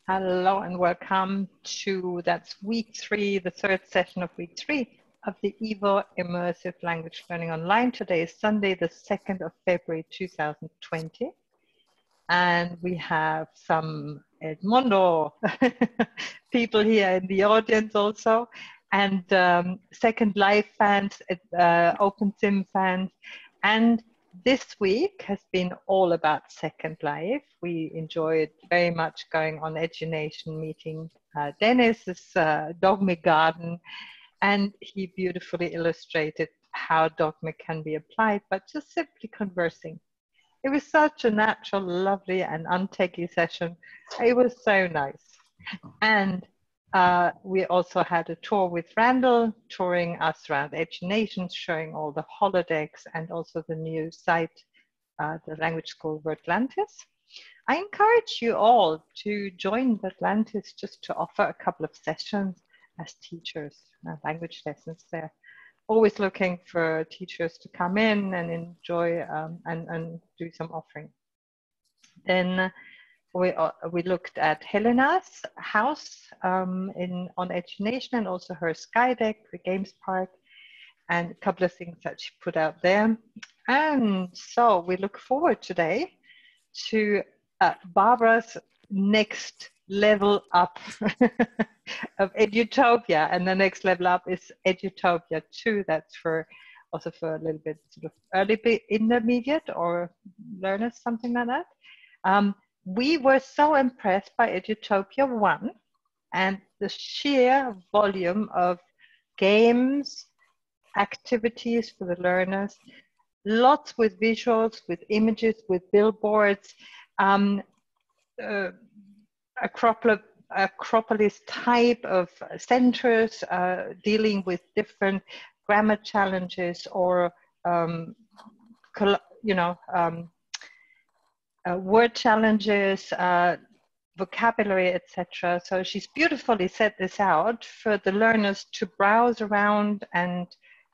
Hello and welcome to, that's week 3, the third session of week 3 of the EVO Immersive Language Learning Online. Today is Sunday, the 2nd of February 2020. And we have some Edmundo people here in the audience also, and Second Life fans, OpenSim fans. And this week has been all about Second Life. We enjoyed very much going on Edunation, meeting Dennis's dogma garden, and he beautifully illustrated how dogma can be applied, but just simply conversing. It was such a natural, lovely, and untechie session. It was so nice. And we also had a tour with Randall, touring us around Edunation, showing all the holodecks and also the new site, the language school Wordlantis. I encourage you all to join Wordlantis just to offer a couple of sessions as teachers, language lessons there. Always looking for teachers to come in and enjoy and do some offering. Then we looked at Helena's house on Edunation, and also her Sky Deck, the games park, and a couple of things that she put out there. And so we look forward today to Barbara's next level up of Edutopia, and the next level up is Edutopia 2. That's for also for a little bit sort of early intermediate or learners, something like that. We were so impressed by Edutopia 1 and the sheer volume of games, activities for the learners, lots with visuals, with images, with billboards, Acropolis type of centers dealing with different grammar challenges or word challenges, vocabulary, etc. So she's beautifully set this out for the learners to browse around and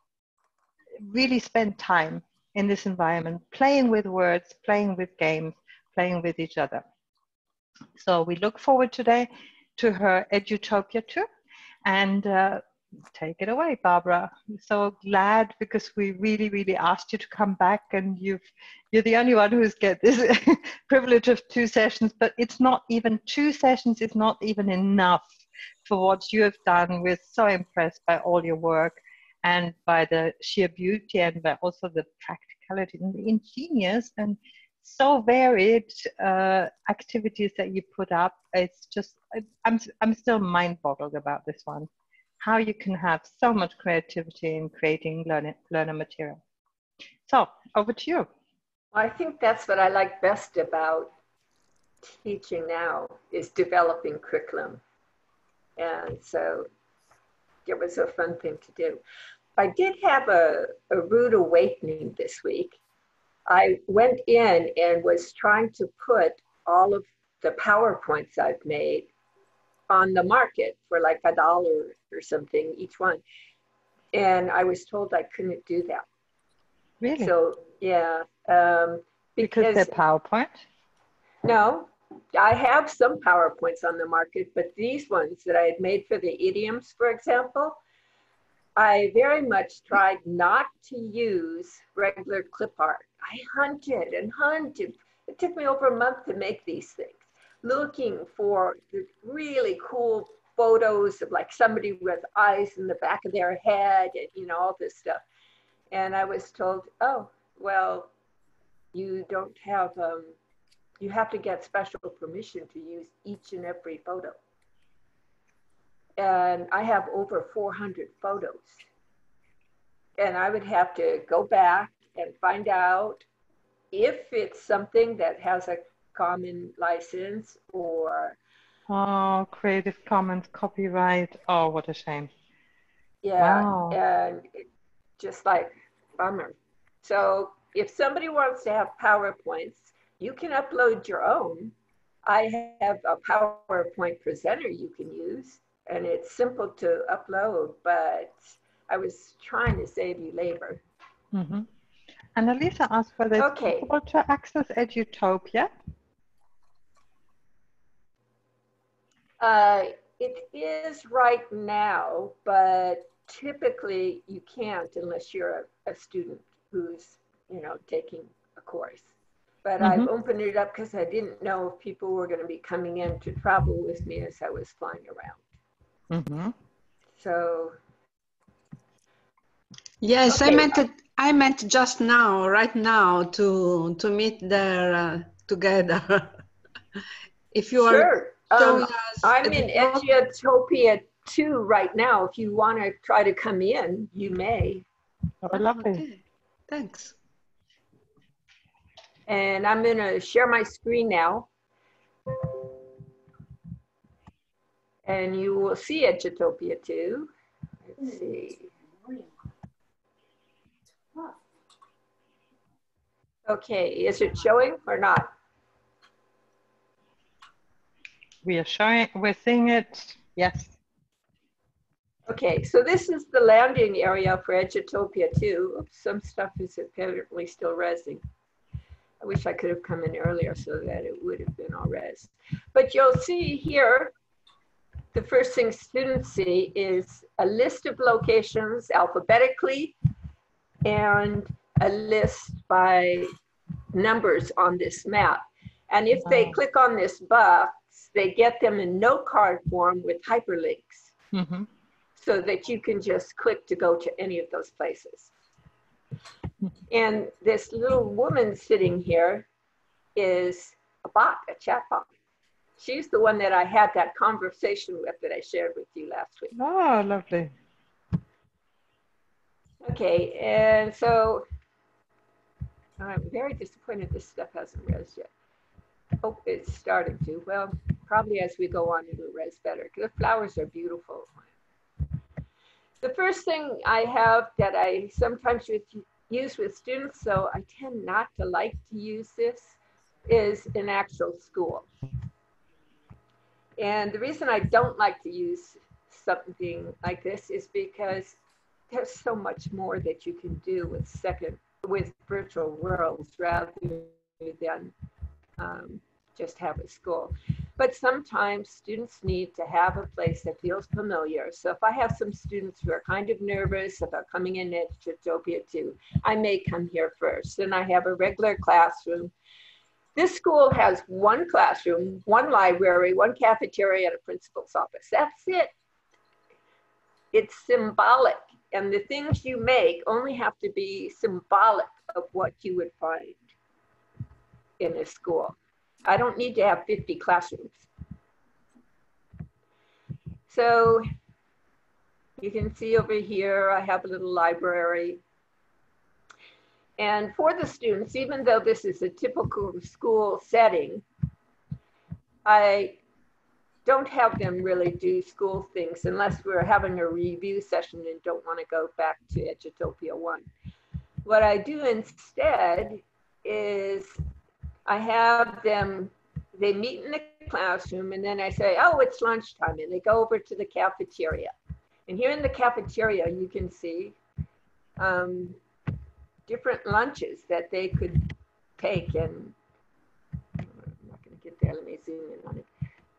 really spend time in this environment, playing with words, playing with games, playing with each other. So we look forward today to her Edutopia 2, and take it away, Barbara. I'm so glad because we really asked you to come back, and you're the only one who's get this privilege of 2 sessions, but it's not even 2 sessions, it's not even enough for what you have done. We're so impressed by all your work and by the sheer beauty and by also the practicality and the ingenious and so varied activities that you put up. It's just, I'm still mind-boggled about this one. How you can have so much creativity in creating learner material. So, over to you. Well, I think that's what I like best about teaching now, is developing curriculum. And so it was a fun thing to do. I did have a rude awakening this week. I went in and was trying to put all of the PowerPoints I've made on the market for like $1 or something each one. And I was told I couldn't do that. Really? So, yeah. Because they're PowerPoint? No, I have some PowerPoints on the market, but these ones that I had made for the idioms, for example, I very much tried not to use regular clip art. I hunted and hunted. It took me over a month to make these things, looking for the really cool photos of like somebody with eyes in the back of their head and all this stuff. And I was told, oh, well, you don't have, you have to get special permission to use each and every photo. And I have over 400 photos. And I would have to go back and find out if it's something that has a common license or... Oh, Creative Commons copyright. Oh, what a shame. Yeah, wow. And just like, bummer. So if somebody wants to have PowerPoints, you can upload your own. I have a PowerPoint presenter you can use, and it's simple to upload, but I was trying to save you labor. Mm-hmm. And Elisa asked whether it's possible to access Edutopia. It is right now, but typically you can't unless you're a student who's, you know, taking a course. But I've opened it up because I didn't know if people were going to be coming in to travel with me as I was flying around. So. Yes, okay. I meant just now, right now, to meet there together. If you Sure. are showing us, I'm in Edutopia 2 right now. If you want to try to come in, you may. Oh, lovely. Okay, thanks. And I'm going to share my screen now. And you will see Edutopia 2. Let's see. Okay, is it showing or not? We are showing, we're seeing it, yes. Okay, so this is the landing area for Edutopia 2. Oops, some stuff is apparently still resing. I wish I could have come in earlier so that it would have been all res. But you'll see here, the first thing students see is a list of locations alphabetically and a list by numbers on this map. And if they click on this box, they get them in note card form with hyperlinks so that you can just click to go to any of those places. And this little woman sitting here is a bot, a chat bot. She's the one that I had that conversation with that I shared with you last week. Oh, lovely. Okay, and so I'm very disappointed this stuff hasn't res yet. Oh, it's starting to. Well, probably as we go on, it'll res better. The flowers are beautiful. The first thing I have that I sometimes use with students, so I tend not to like to use this, is an actual school. And the reason I don't like to use something like this is because there's so much more that you can do with virtual worlds rather than just have a school. But sometimes students need to have a place that feels familiar. So if I have some students who are kind of nervous about coming in at Edutopia 2, I may come here first. Then I have a regular classroom. This school has one classroom, one library, one cafeteria, and a principal's office. That's it. It's symbolic. And the things you make only have to be symbolic of what you would find in a school. I don't need to have 50 classrooms. So you can see over here, I have a little library. And for the students, even though this is a typical school setting, I don't have them really do school things unless we're having a review session and don't want to go back to Edutopia 1. What I do instead is I have them, they meet in the classroom and then I say, oh, it's lunchtime, and they go over to the cafeteria. And here in the cafeteria, you can see different lunches that they could take, and I'm not going to get there, let me zoom in on it.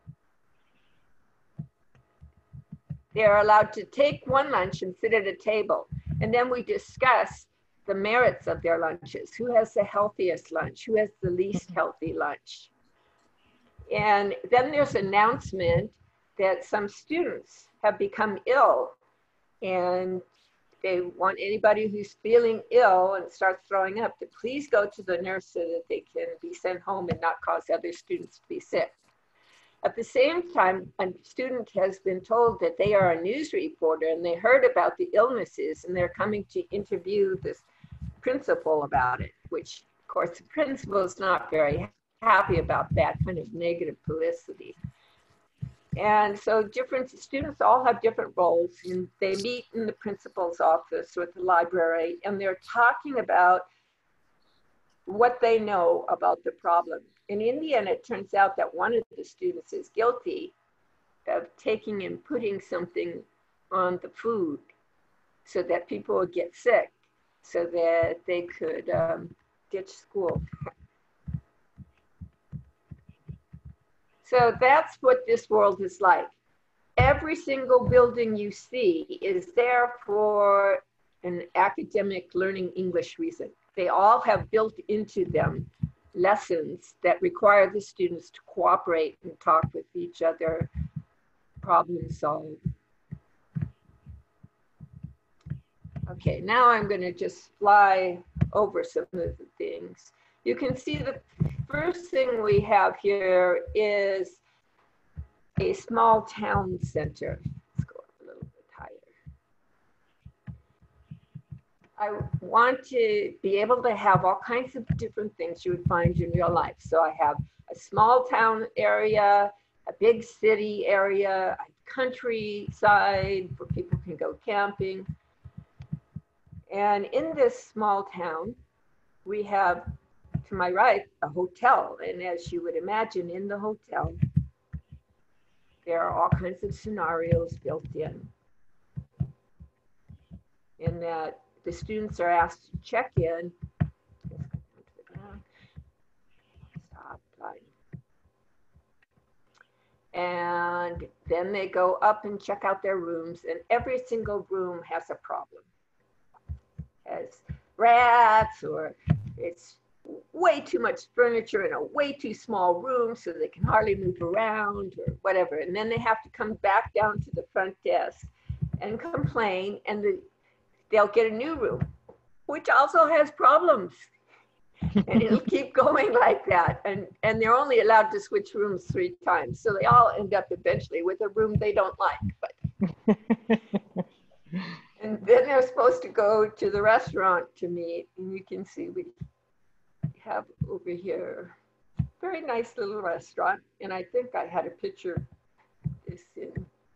They're allowed to take one lunch and sit at a table, and then we discuss the merits of their lunches. Who has the healthiest lunch? Who has the least healthy lunch? And then there's an announcement that some students have become ill, and they want anybody who's feeling ill and starts throwing up to please go to the nurse so that they can be sent home and not cause other students to be sick. At the same time, a student has been told that they are a news reporter and they heard about the illnesses and they're coming to interview this principal about it, which of course the principal is not very happy about that kind of negative publicity. And so different students all have different roles, and they meet in the principal's office or at the library, and they're talking about what they know about the problem. And in the end, it turns out that one of the students is guilty of taking and putting something on the food so that people would get sick, so that they could ditch school. So that's what this world is like. Every single building you see is there for an academic learning English reason. They all have built into them lessons that require the students to cooperate and talk with each other, problem solve. Okay, now I'm going to just fly over some of the things. You can see the first thing we have here is a small town center. Let's go up a little bit higher. I want to be able to have all kinds of different things you would find in real life. So I have a small town area, a big city area, a countryside where people can go camping. And in this small town, we have, to my right, a hotel. And as you would imagine, in the hotel, there are all kinds of scenarios built in that the students are asked to check in. Stop. And then they go up and check out their rooms, and every single room has a problem. Has rats, or it's way too much furniture in a way too small room so they can hardly move around or whatever. And then they have to come back down to the front desk and complain, and they'll get a new room, which also has problems. And it'll keep going like that. And they're only allowed to switch rooms 3 times. So they all end up eventually with a room they don't like. But and then they're supposed to go to the restaurant to meet. And you can see we have over here a very nice little restaurant. And I think I had a picture of this in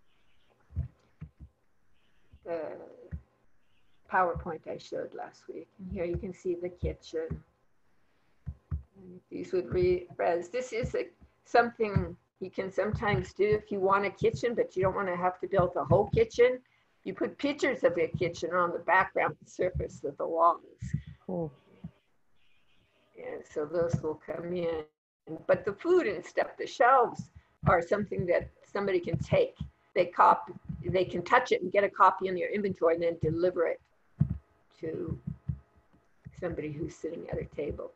the PowerPoint I showed last week. And here you can see the kitchen. And these would res. This is something you can sometimes do if you want a kitchen, but you don't want to have to build a whole kitchen. You put pictures of your kitchen on the background surface of the walls. Cool. And so those will come in. But the food and stuff, the shelves, are something that somebody can take. They can touch it and get a copy in their inventory and then deliver it to somebody who's sitting at a table.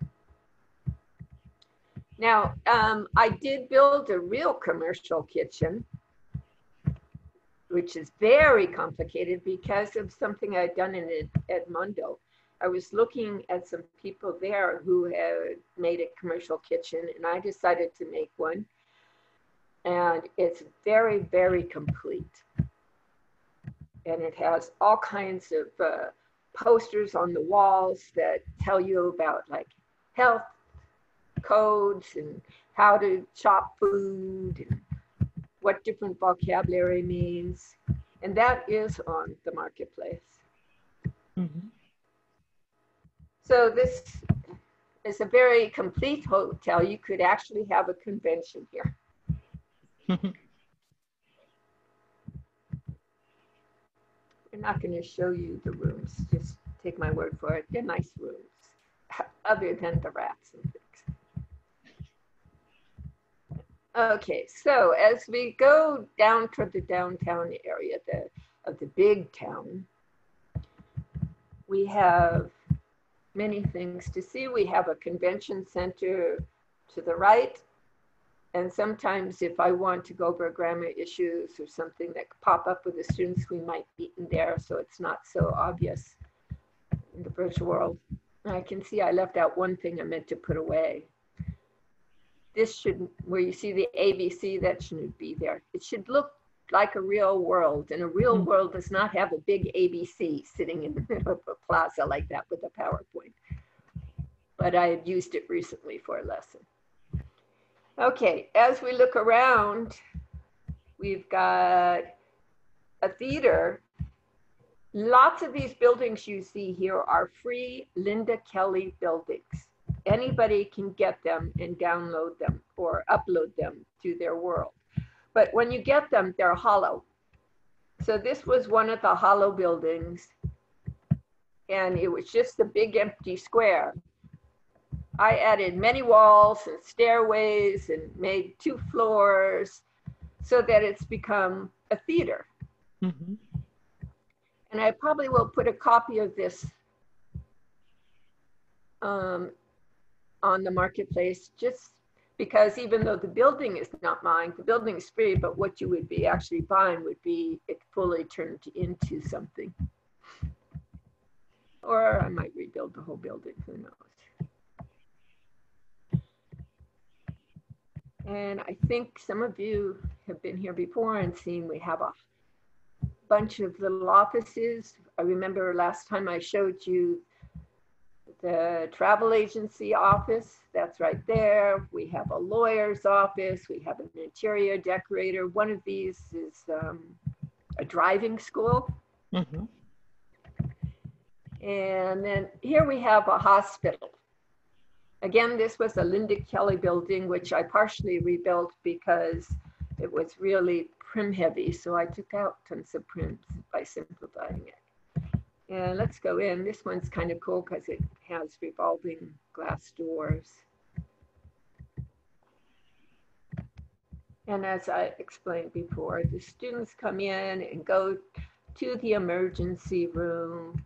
Now, I did build a real commercial kitchen, which is very complicated because of something I'd done in Edmundo. I was looking at some people there who had made a commercial kitchen, and I decided to make one. And it's very, very complete. And it has all kinds of posters on the walls that tell you about like health codes and how to chop food and what different vocabulary means. And that is on the marketplace. Mm-hmm. So this is a very complete hotel. You could actually have a convention here. We're not going to show you the rooms, just take my word for it. They're nice rooms, other than the rats and things. Okay, so as we go down toward the downtown area of the big town, we have many things to see. We have a convention center to the right. And sometimes if I want to go over grammar issues or something that could pop up with the students, we might be in there so it's not so obvious in the virtual world. And I can see I left out one thing I meant to put away. This shouldn't, where you see the ABC, that shouldn't be there. It should look like a real world, and a real world does not have a big ABC sitting in the middle of a plaza like that with a PowerPoint. But I had used it recently for a lesson. Okay, as we look around, we've got a theater. Lots of these buildings you see here are free Linda Kelly buildings. Anybody can get them and download them or upload them to their world. But when you get them, they're hollow. So this was one of the hollow buildings, and it was just a big empty square. I added many walls and stairways and made 2 floors so that it's become a theater. Mm-hmm. And I probably will put a copy of this on the marketplace, just because even though the building is not mine, the building is free, but what you would be actually buying would be it fully turned into something. Or I might rebuild the whole building, who knows. And I think some of you have been here before and seen we have a bunch of little offices. I remember last time I showed you the travel agency office, that's right there. We have a lawyer's office. We have an interior decorator. One of these is a driving school. Mm-hmm. And then here we have a hospital. Again, this was a Linda Kelly building, which I partially rebuilt because it was really prim heavy. So I took out tons of prims by simplifying it. And let's go in. This one's kind of cool because it has revolving glass doors. And as I explained before, the students come in and go to the emergency room.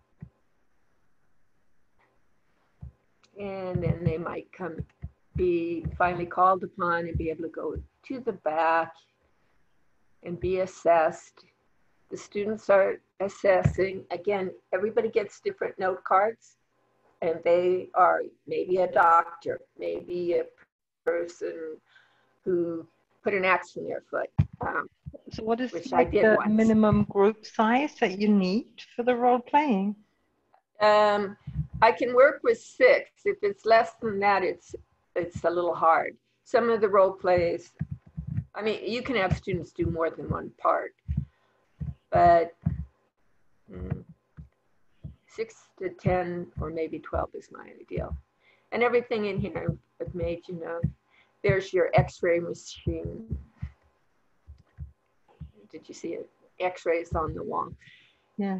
And then they might be finally called upon and be able to go to the back and be assessed. The students are assessing. Again, everybody gets different note cards, and they are maybe a doctor, maybe a person who put an axe in their foot. So what is which like I did the once. minimum group size that you need for the role playing? I can work with 6. If it's less than that, it's a little hard. Some of the role plays, I mean, you can have students do more than one part, but 6 to 10 or maybe 12 is my ideal. And everything in here I've made, you know, there's your X-ray machine. Did you see it? X-rays on the wall. Yes.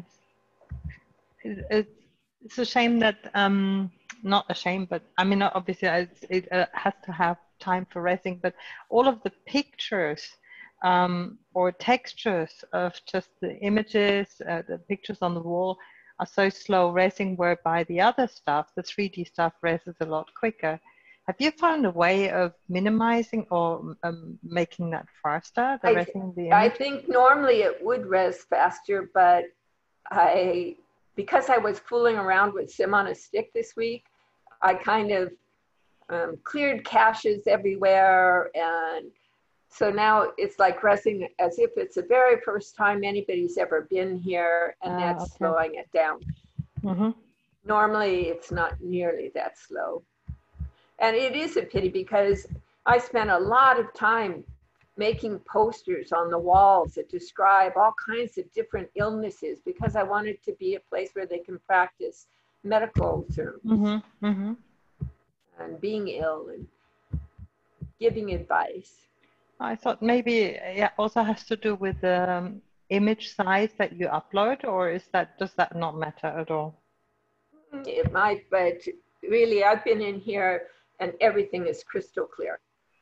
It's a shame that, not a shame, but I mean, obviously it has to have time for resting, but all of the pictures or textures of just the images, the pictures on the wall are so slow resting, whereby the other stuff, the 3D stuff, rests a lot quicker. Have you found a way of minimizing or making that faster, the resting the image? I think normally it would res faster, but because I was fooling around with Sim on a Stick this week, I kind of cleared caches everywhere. And so now it's like resting as if it's the very first time anybody's ever been here, and that's okay. slowing it down. Mm-hmm. Normally it's not nearly that slow. And it is a pity because I spent a lot of time making posters on the walls that describe all kinds of different illnesses because I wanted to be a place where they can practice medical terms and being ill and giving advice. I thought maybe it also has to do with the image size that you upload, or does that not matter at all? It might, but really I've been in here and everything is crystal clear.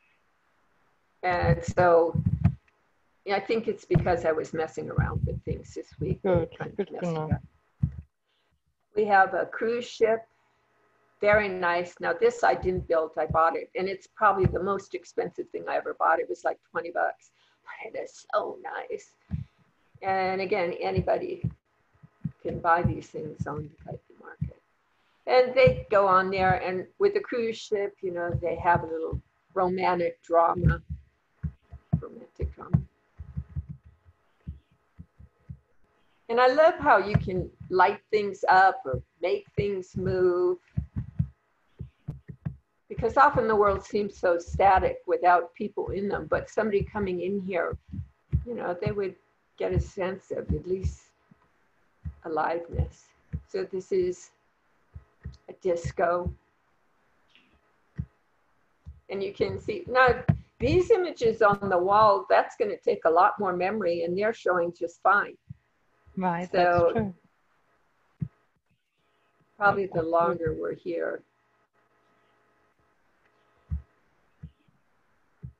And so I think it's because I was messing around with things this week. Good to know. We have a cruise ship, very nice. Now this I didn't build, I bought it. And it's probably the most expensive thing I ever bought. It was like 20 bucks, but it is so nice. And again, anybody can buy these things on the Kitely market. And they go on there, and with the cruise ship, you know, they have a little romantic drama. And I love how you can light things up or make things move. Because often the world seems so static without people in them, but somebody coming in here, you know, they would get a sense of at least aliveness. So this is a disco. And you can see, now these images on the wall, that's going to take a lot more memory, and they're showing just fine. Right, so that's true. Probably the longer we're here.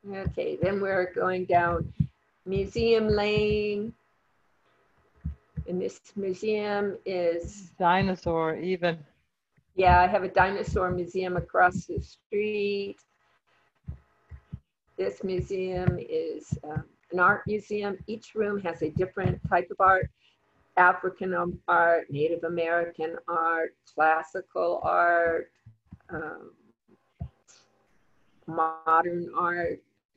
Okay, then we're going down Museum Lane. And this museum is... Dinosaur even. Yeah, I have a dinosaur museum across the street. This museum is an art museum. Each room has a different type of art. African art, Native American art, classical art, modern art,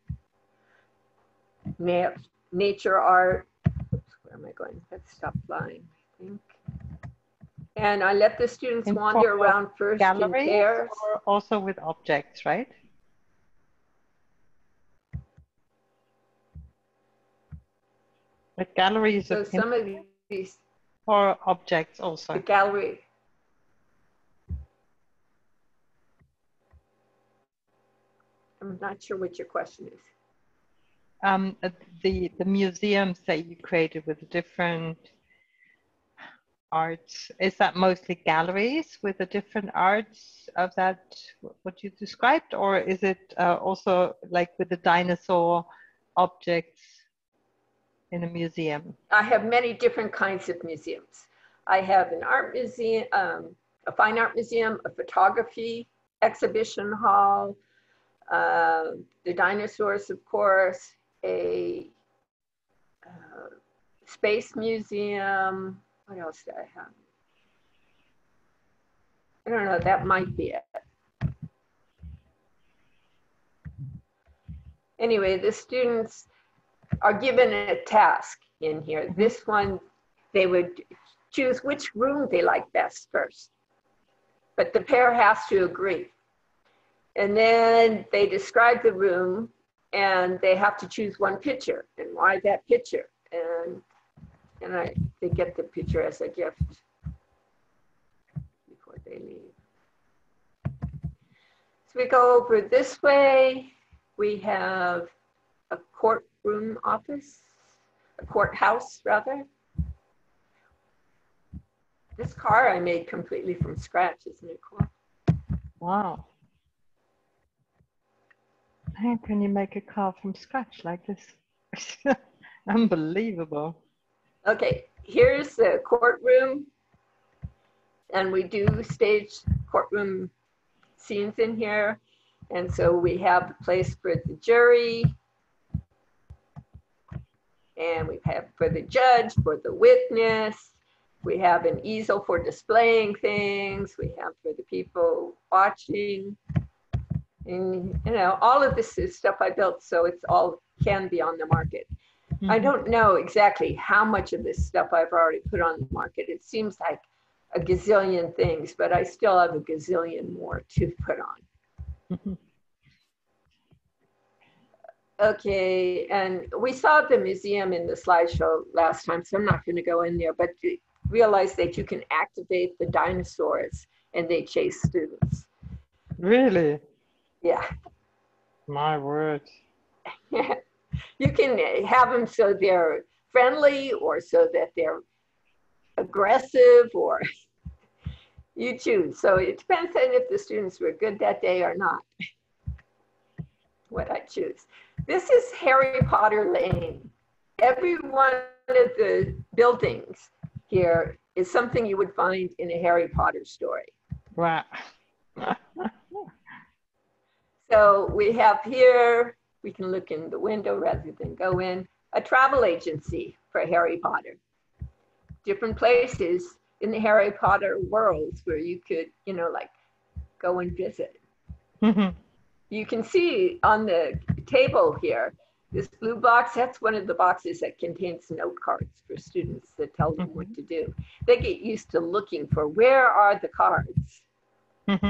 nature art. Oops, where am I going? Let's stop flying, I think. And I let the students wander around first in pairs. Or also with objects, right? Like galleries. So some of these... Or objects also. The gallery. I'm not sure what your question is. The museums that you created with different arts, is that mostly galleries with the different arts of that, what you described, or is it also like with the dinosaur objects in a museum? I have many different kinds of museums. I have an art museum, a fine art museum, a photography exhibition hall, the dinosaurs, of course, a space museum. What else do I have? I don't know, that might be it. Anyway, the students are given a task in here. This one, they would choose which room they like best first, but the pair has to agree. And then they describe the room and they have to choose one picture and why that picture. And they get the picture as a gift before they leave. So we go over this way. We have a courtroom office, a courthouse rather. This car I made completely from scratch, isn't it cool? Wow. How can you make a car from scratch like this? Unbelievable. Okay, here's the courtroom. And we do stage courtroom scenes in here. And so we have a place for the jury. And we have for the judge, for the witness. We have an easel for displaying things. We have for the people watching. And, you know, all of this is stuff I built, so it's all can be on the market. Mm-hmm. I don't know exactly how much of this stuff I've already put on the market. It seems like a gazillion things, but I still have a gazillion more to put on. Mm-hmm. Okay, and we saw the museum in the slideshow last time, so I'm not going to go in there, but realize that you can activate the dinosaurs and they chase students. Really? Yeah. My word. You can have them so they're friendly or so that they're aggressive, or you choose. So it depends on if the students were good that day or not, what I choose. This is Harry Potter Lane. Every one of the buildings here is something you would find in a Harry Potter story. Wow. So we have here, we can look in the window rather than go in, a travel agency for Harry Potter. Different places in the Harry Potter world where you could, you know, like go and visit. Mm-hmm. You can see on the table here, this blue box, that's one of the boxes that contains note cards for students that tell them what to do. They get used to looking for where are the cards. Mm-hmm.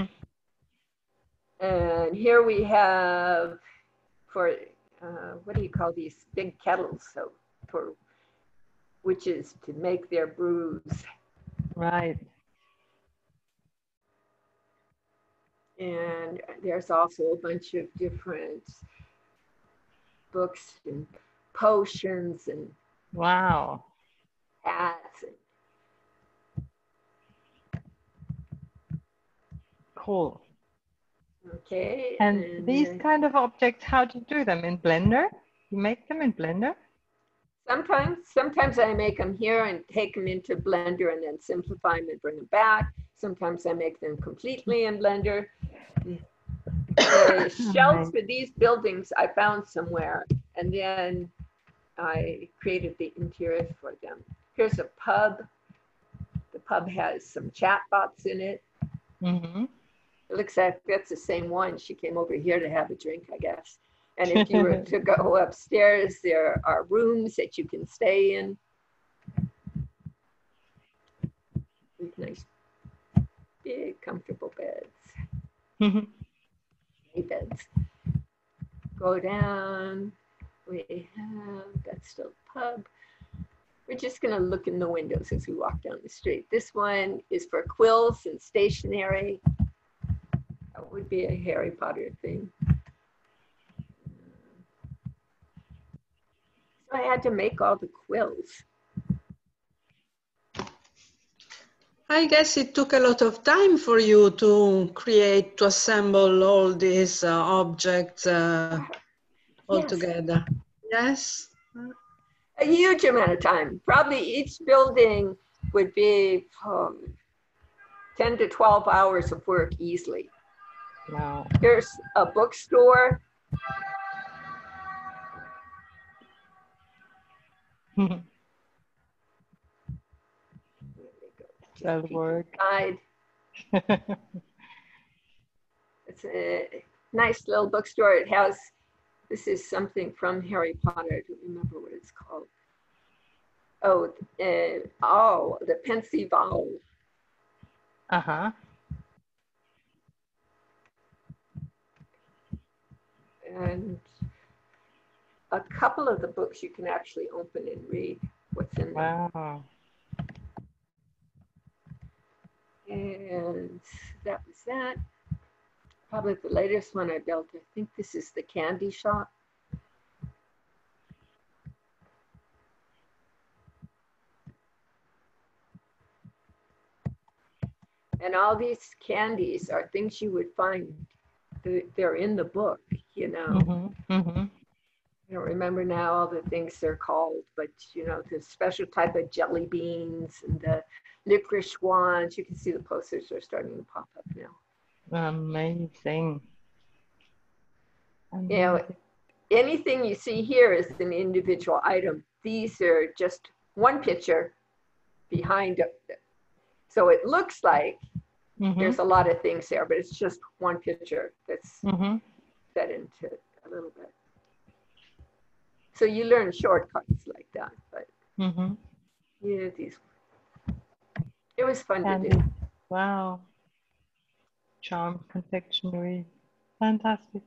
And here we have for, what do you call these big kettles? So for witches to make their brews. Right. And there's also a bunch of different books and potions and wow, hats. Cool. Okay. And these kind of objects, how do you do them? In Blender? You make them in Blender? Sometimes I make them here and take them into Blender and then simplify them and bring them back. Sometimes I make them completely in Blender. The shelves for these buildings I found somewhere, and then I created the interiors for them. Here's a pub. The pub has some chat bots in it. Mm-hmm. It looks like that's the same one. She came over here to have a drink, I guess. And if you were to go upstairs, there are rooms that you can stay in. Nice, big, comfortable beds. Mm-hmm. Beds. Go down. We have, that's still the pub. We're just going to look in the windows as we walk down the street. This one is for quills and stationery. That would be a Harry Potter thing. So I had to make all the quills. I guess it took a lot of time for you to create, to assemble all these objects all together. Yes? A huge amount of time. Probably each building would be 10 to 12 hours of work easily. Wow. Here's a bookstore. That'll work. It's a nice little bookstore. It has, this is something from Harry Potter. I don't remember what it's called. Oh, the Pensive Owl. Uh-huh. And a couple of the books you can actually open and read what's in them. Wow. And that was that. Probably the latest one I built. I think this is the candy shop. And all these candies are things you would find. They're in the book, you know. Mm-hmm. Mm-hmm. I don't remember now all the things they're called, but you know, the special type of jelly beans and the licorice wands. You can see the posters are starting to pop up now. Amazing. You know, anything you see here is an individual item. These are just one picture behind it. So it looks like there's a lot of things there, but it's just one picture that's set into a little bit. So you learn shortcuts like that, but yeah, it was fun to do. Wow. Charm confectionery. Fantastic.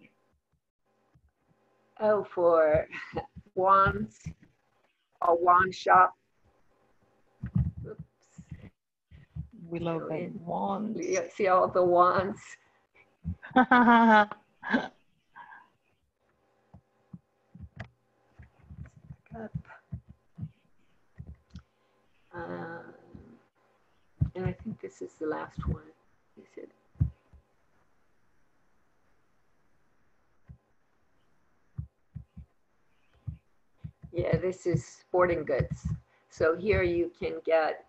Oh, for wands, a wand shop. Oops. Willow bag wands. You see all the wands. And I think this is the last one. Is it? Yeah, this is sporting goods. So here you can get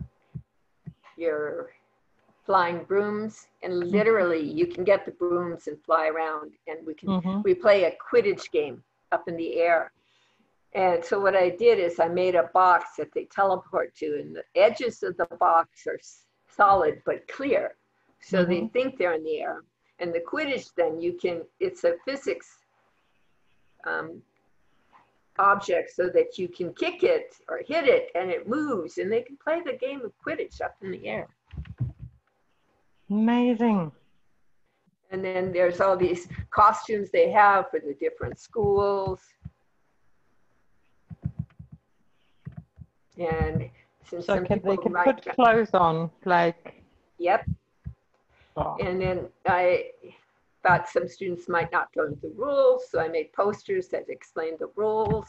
your flying brooms, and literally you can get the brooms and fly around, and we play a Quidditch game up in the air. And so what I did is I made a box that they teleport to, and the edges of the box are solid but clear. So they think they're in the air. And the Quidditch then it's a physics object so that you can kick it or hit it and it moves, and they can play the game of Quidditch up in the air. Amazing. And then there's all these costumes they have for the different schools. And since so they can put clothes on, like. Yep. Oh. And then I thought some students might not know the rules, so I made posters that explained the rules.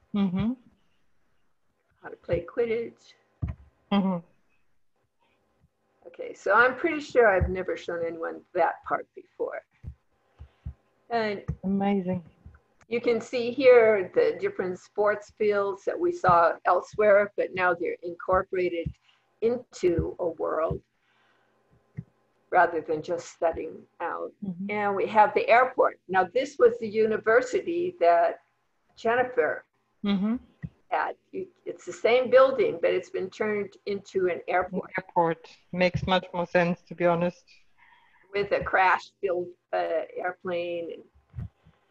How to play Quidditch. Okay, so I'm pretty sure I've never shown anyone that part before. And Amazing. you can see here the different sports fields that we saw elsewhere, but now they're incorporated into a world rather than just studying out. Mm-hmm. And we have the airport. Now, this was the university that Jennifer Mm-hmm. had. It's the same building, but it's been turned into an airport. Airport makes much more sense, to be honest. With a crash-built airplane and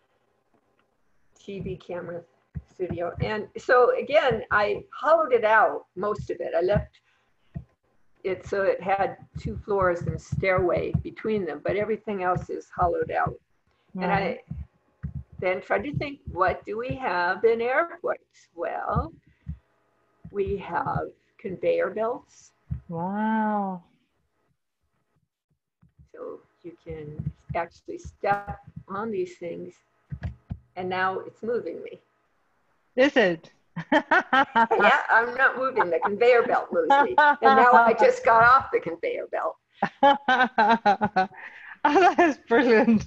TV camera studio. And so again, I hollowed it out, most of it. I left it so it had 2 floors and stairway between them, but everything else is hollowed out. And I then tried to think, what do we have in airports? Well, we have conveyor belts. Wow. So you can actually step on these things, and now it's moving me. Is it? Yeah, I'm not moving, the conveyor belt moves me. And now I just got off the conveyor belt. Oh, that is brilliant.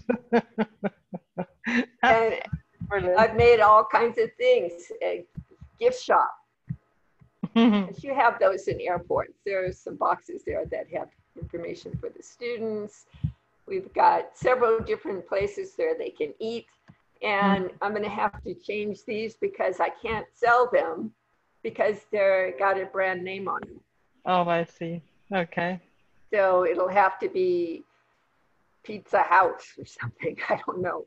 And Brilliant. I've made all kinds of things, a gift shop. You have those in airports. There's some boxes there that have information for the students. We've got several different places there they can eat. And I'm going to have to change these because I can't sell them because they're got a brand name on them. Oh, I see. Okay. So it'll have to be Pizza House or something. I don't know.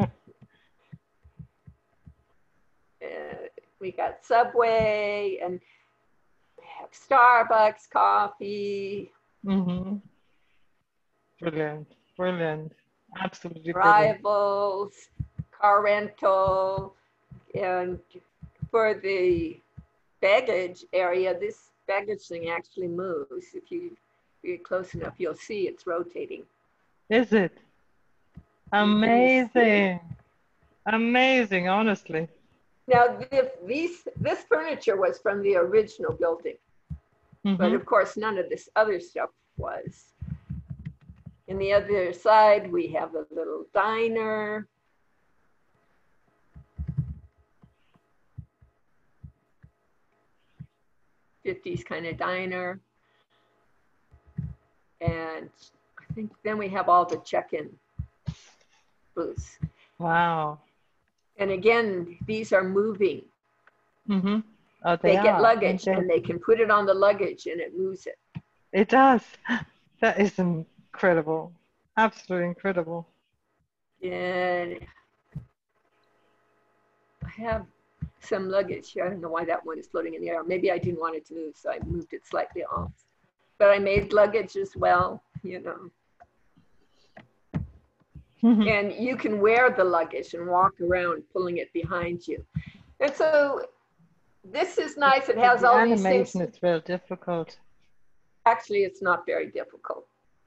We got Subway and we have Starbucks coffee. Mm-hmm. Brilliant. Brilliant. Absolutely brilliant. Rivals, car rental, and for the baggage area, this baggage thing actually moves. If you get close enough, you'll see it's rotating. Is it? Amazing. Amazing, honestly. Now, this furniture was from the original building, but of course, none of this other stuff was. In the other side, we have a little diner. '50s kind of diner. And I think then we have all the check-in booths. Wow. And again, these are moving. Mm-hmm. Oh, They get luggage and they can put it on the luggage and it moves it. It does. That is incredible. Absolutely incredible. And I have some luggage here. I don't know why that one is floating in the air. Maybe I didn't want it to move, so I moved it slightly off. But I made luggage as well, you know. And you can wear the luggage and walk around pulling it behind you. And so this is nice. It has all these things. Animation is real difficult. Actually, it's not very difficult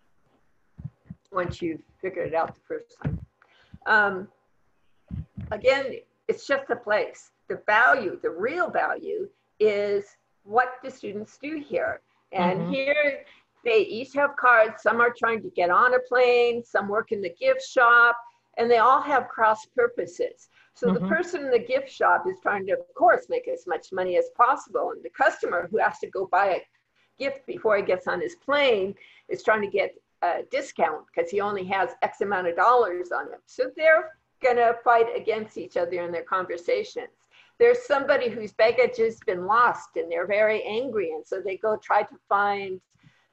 once you figure it out the first time. Again, it's just a place. The value, the real value is what the students do here. And here they each have cards. Some are trying to get on a plane, some work in the gift shop, and they all have cross purposes. So the person in the gift shop is trying to, of course, make as much money as possible. And the customer who has to go buy a gift before he gets on his plane is trying to get a discount because he only has X amount of dollars on him. So they're gonna fight against each other in their conversations. There's somebody whose baggage has been lost and they're very angry. And so they go try to find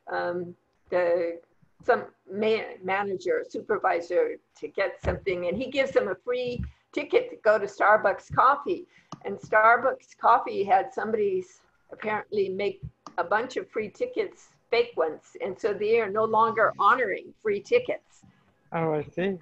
some manager, supervisor to get something. And he gives them a free ticket to go to Starbucks coffee. And Starbucks coffee had somebody apparently make a bunch of free tickets, fake ones. And so they are no longer honoring free tickets. Oh, I see.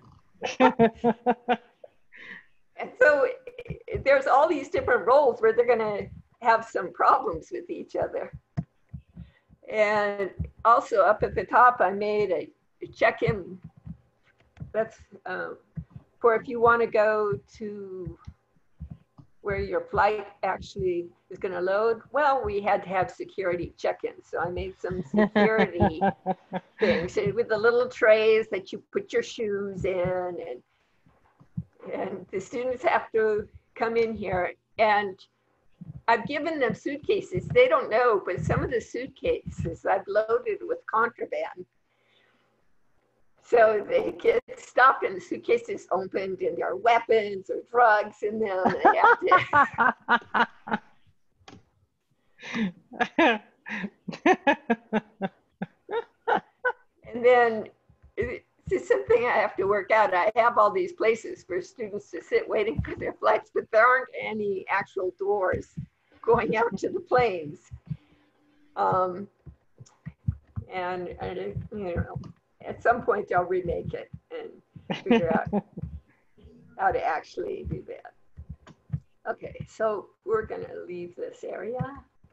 And so there's all these different roles where they're going to have some problems with each other. And also up at the top, I made a check-in. That's for if you want to go to where your flight actually is going to load. Well, we had to have security check-in. So I made some security things with the little trays that you put your shoes in. And And the students have to come in here, and I've given them suitcases. They don't know, but some of the suitcases I've loaded with contraband. So they get stopped and the suitcase is opened and there are weapons or drugs in them. They have to... And then it's something I have to work out. I have all these places for students to sit waiting for their flights, but there aren't any actual doors going out to the planes. And you know, at some point I'll remake it and figure out how to actually do that. Okay, so we're gonna leave this area.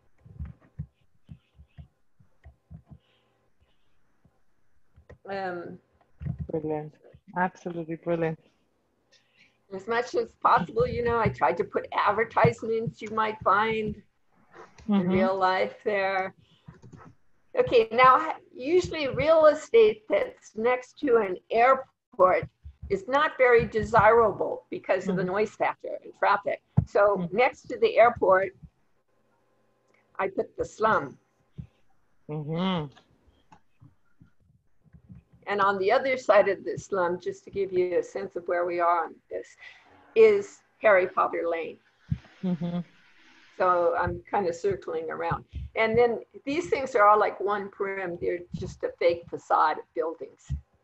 Brilliant, absolutely brilliant. As much as possible, you know, I tried to put advertisements you might find in real life there. Okay, now usually real estate that's next to an airport is not very desirable because of the noise factor and traffic. So next to the airport, I put the slum. And on the other side of the slum, just to give you a sense of where we are on this, is Harry Potter Lane. So I'm kind of circling around. And then these things are all like one prim. They're just a fake facade of buildings.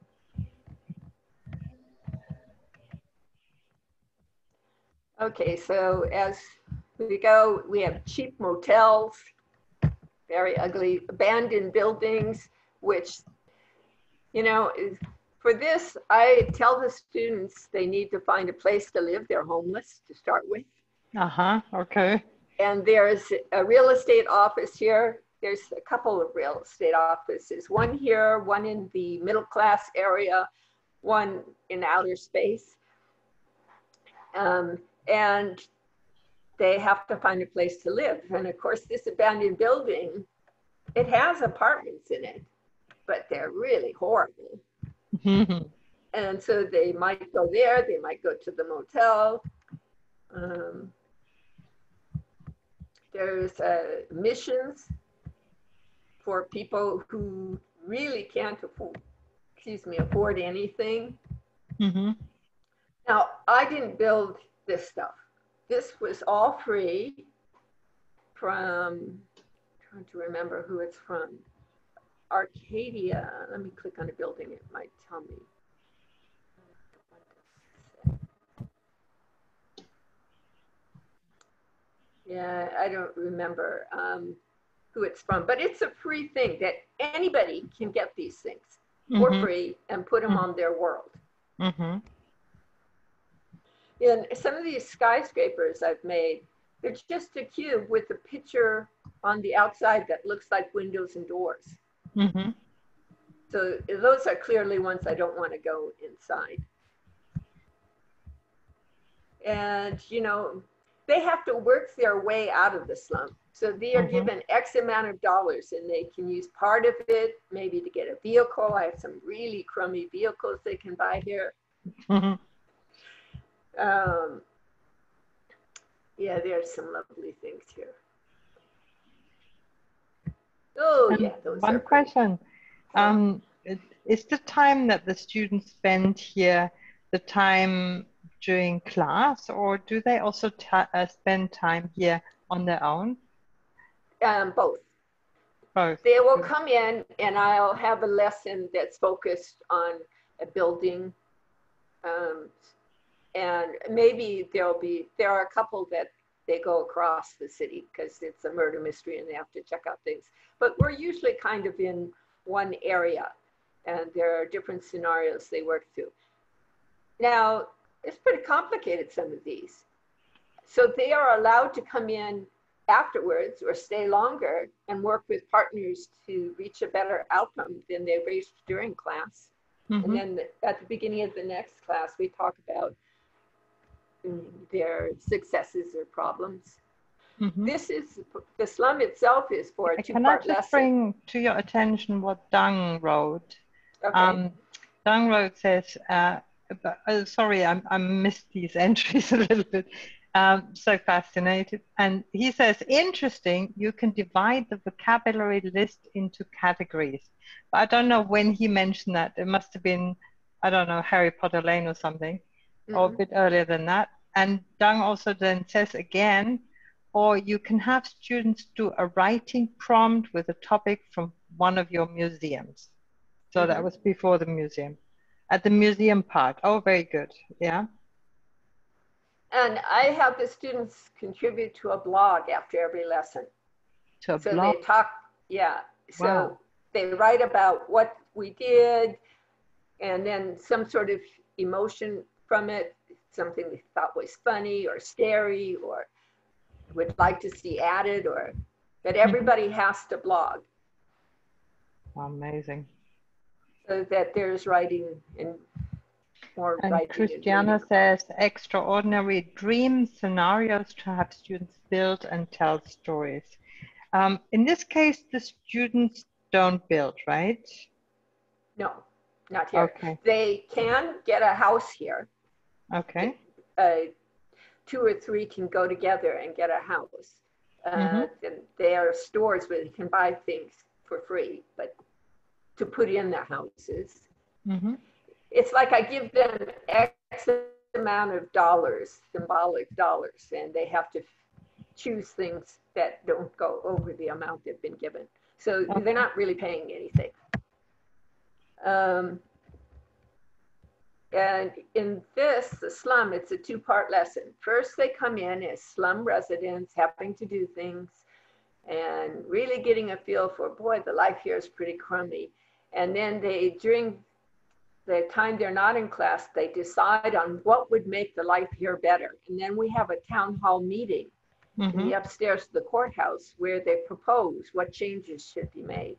Okay, so as we go, we have cheap motels, very ugly, abandoned buildings, which, you know, for this, I tell the students they need to find a place to live. They're homeless to start with. Okay. And there's a real estate office here. There's a couple of real estate offices, one here, one in the middle class area, one in outer space. And they have to find a place to live. And of course, this abandoned building, it has apartments in it, but they're really horrible. And so they might go there, they might go to the motel. There's missions for people who really can't afford anything. Now, I didn't build this stuff. This was all free from, trying to remember who it's from, Arcadia. Let me click on a building, it might tell me. Yeah, I don't remember who it's from, but it's a free thing that anybody can get these things for free and put them on their world. And some of these skyscrapers I've made, they're just a cube with a picture on the outside that looks like windows and doors. So those are clearly ones I don't want to go inside. And, you know, they have to work their way out of the slum. So they are given X amount of dollars and they can use part of it, maybe to get a vehicle. I have some really crummy vehicles they can buy here. Yeah, there's some lovely things here. Oh, and yeah, those one are question. Is the time that the students spend here the time during class, or do they also spend time here on their own? Both. Both. They will come in and I'll have a lesson that's focused on a building. And maybe there are a couple that they go across the city because it's a murder mystery and they have to check out things. But we're usually kind of in one area and there are different scenarios they work through. Now, it's pretty complicated, some of these. So they are allowed to come in afterwards or stay longer and work with partners to reach a better outcome than they reached during class. And then at the beginning of the next class, we talk about their successes or problems. This is, the slum itself is for a two-part lesson. Can I just bring to your attention what Dung wrote? Okay. Dung wrote says, sorry, I missed these entries a little bit. So fascinated. And he says, interesting, you can divide the vocabulary list into categories. But I don't know when he mentioned that. It must have been, I don't know, Harry Potter Lane or something, or a bit earlier than that. And Dang also then says again, or you can have students do a writing prompt with a topic from one of your museums. So that was before the museum. At the museum part. Oh, very good. Yeah. And I have the students contribute to a blog after every lesson. To a so blog? They talk, yeah. So wow. They write about what we did and then some sort of emotion from it, something they thought was funny or scary or would like to see added, or that everybody has to blog. Amazing. So that there's writing and more and writing. Christiana says, extraordinary dream scenarios to have students build and tell stories. In this case, the students don't build, right? No, not here. Okay. They can get a house here. Okay. 2 or 3 can go together and get a house. And there are stores where they can buy things for free, but to put in the houses. It's like I give them X amount of dollars, symbolic dollars, and they have to choose things that don't go over the amount they've been given. So they're not really paying anything. And in this, the slum, it's a 2-part lesson. First, they come in as slum residents, having to do things and really getting a feel for, boy, the life here is pretty crummy. And then they, during the time they're not in class, they decide on what would make the life here better. And then we have a town hall meeting in the upstairs of the courthouse where they propose what changes should be made.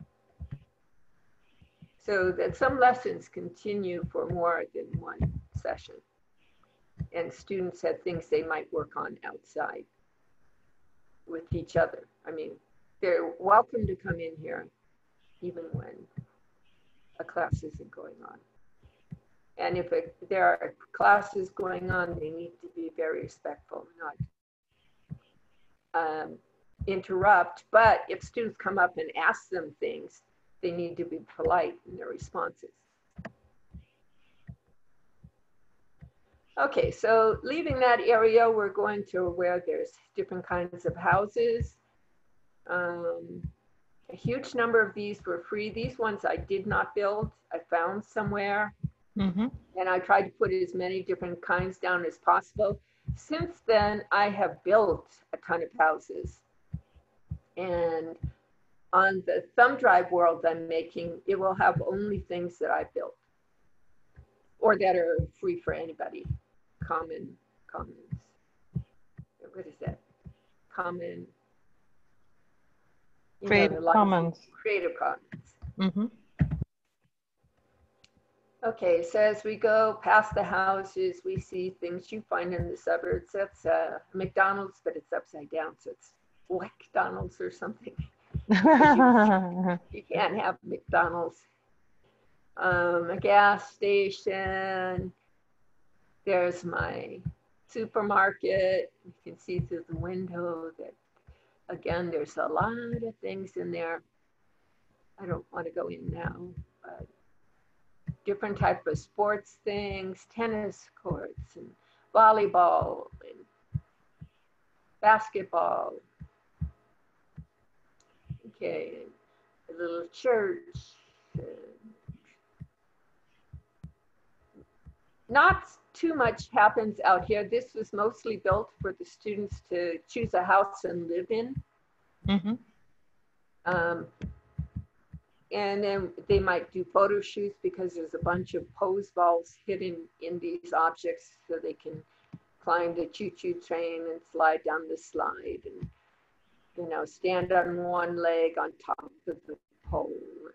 So that some lessons continue for more than one session. And students have things they might work on outside with each other. I mean, they're welcome to come in here even when a class isn't going on. And if there are classes going on, they need to be very respectful, not interrupt. But if students come up and ask them things, they need to be polite in their responses. Okay, so leaving that area, we're going to where there's different kinds of houses. A huge number of these were free. These ones I did not build. I found somewhere. And I tried to put as many different kinds down as possible. Since then, I have built a ton of houses. And on the thumb drive world I'm making, it will have only things that I built or that are free for anybody. Commons. What is that? Common. Creative Commons. Creative Commons. Okay, so as we go past the houses, we see things you find in the suburbs. That's McDonald's, but it's upside down, so it's McDonald's or something. You can't have McDonald's. A gas station. There's my supermarket. You can see through the window that, again, there's a lot of things in there. I don't want to go in now, but different type of sports things, tennis courts and volleyball and basketball. Okay, a little church. Not too much happens out here. This was mostly built for the students to choose a house and live in. And then they might do photo shoots because there's a bunch of pose balls hidden in these objects so they can climb the choo-choo train and slide down the slide and, you know, stand on one leg on top of the pole.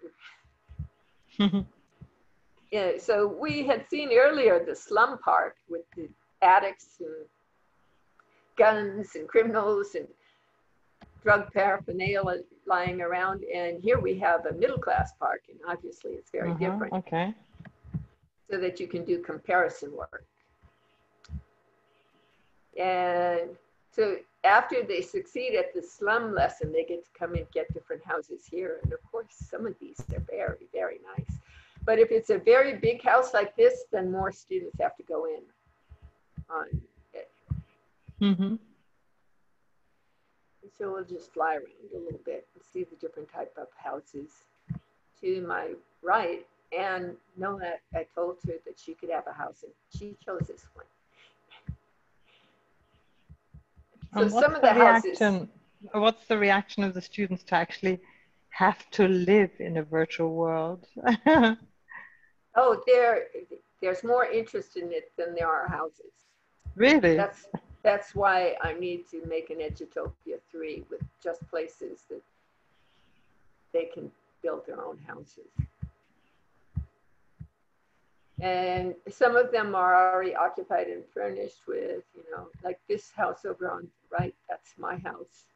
Yeah, so we had seen earlier the slum park with the addicts and guns and criminals and drug paraphernalia lying around. And here we have a middle-class park, and obviously it's very different. Okay. so that you can do comparison work. And so after they succeed at the slum lesson, they get to come and get different houses here. And of course, some of these are very, very nice. But if it's a very big house like this, then more students have to go in on it. Mm-hmm. So we'll just fly around a little bit and see the different type of houses to my right. And Noah, I told her that she could have a house, and she chose this one. So some of the houses. What's the reaction of the students to actually have to live in a virtual world? Oh, there's more interest in it than there are houses. Really? That's why I need to make an Edutopia 3 with just places that they can build their own houses. And some of them are already occupied and furnished with, you know, like this house over on the right, that's my house.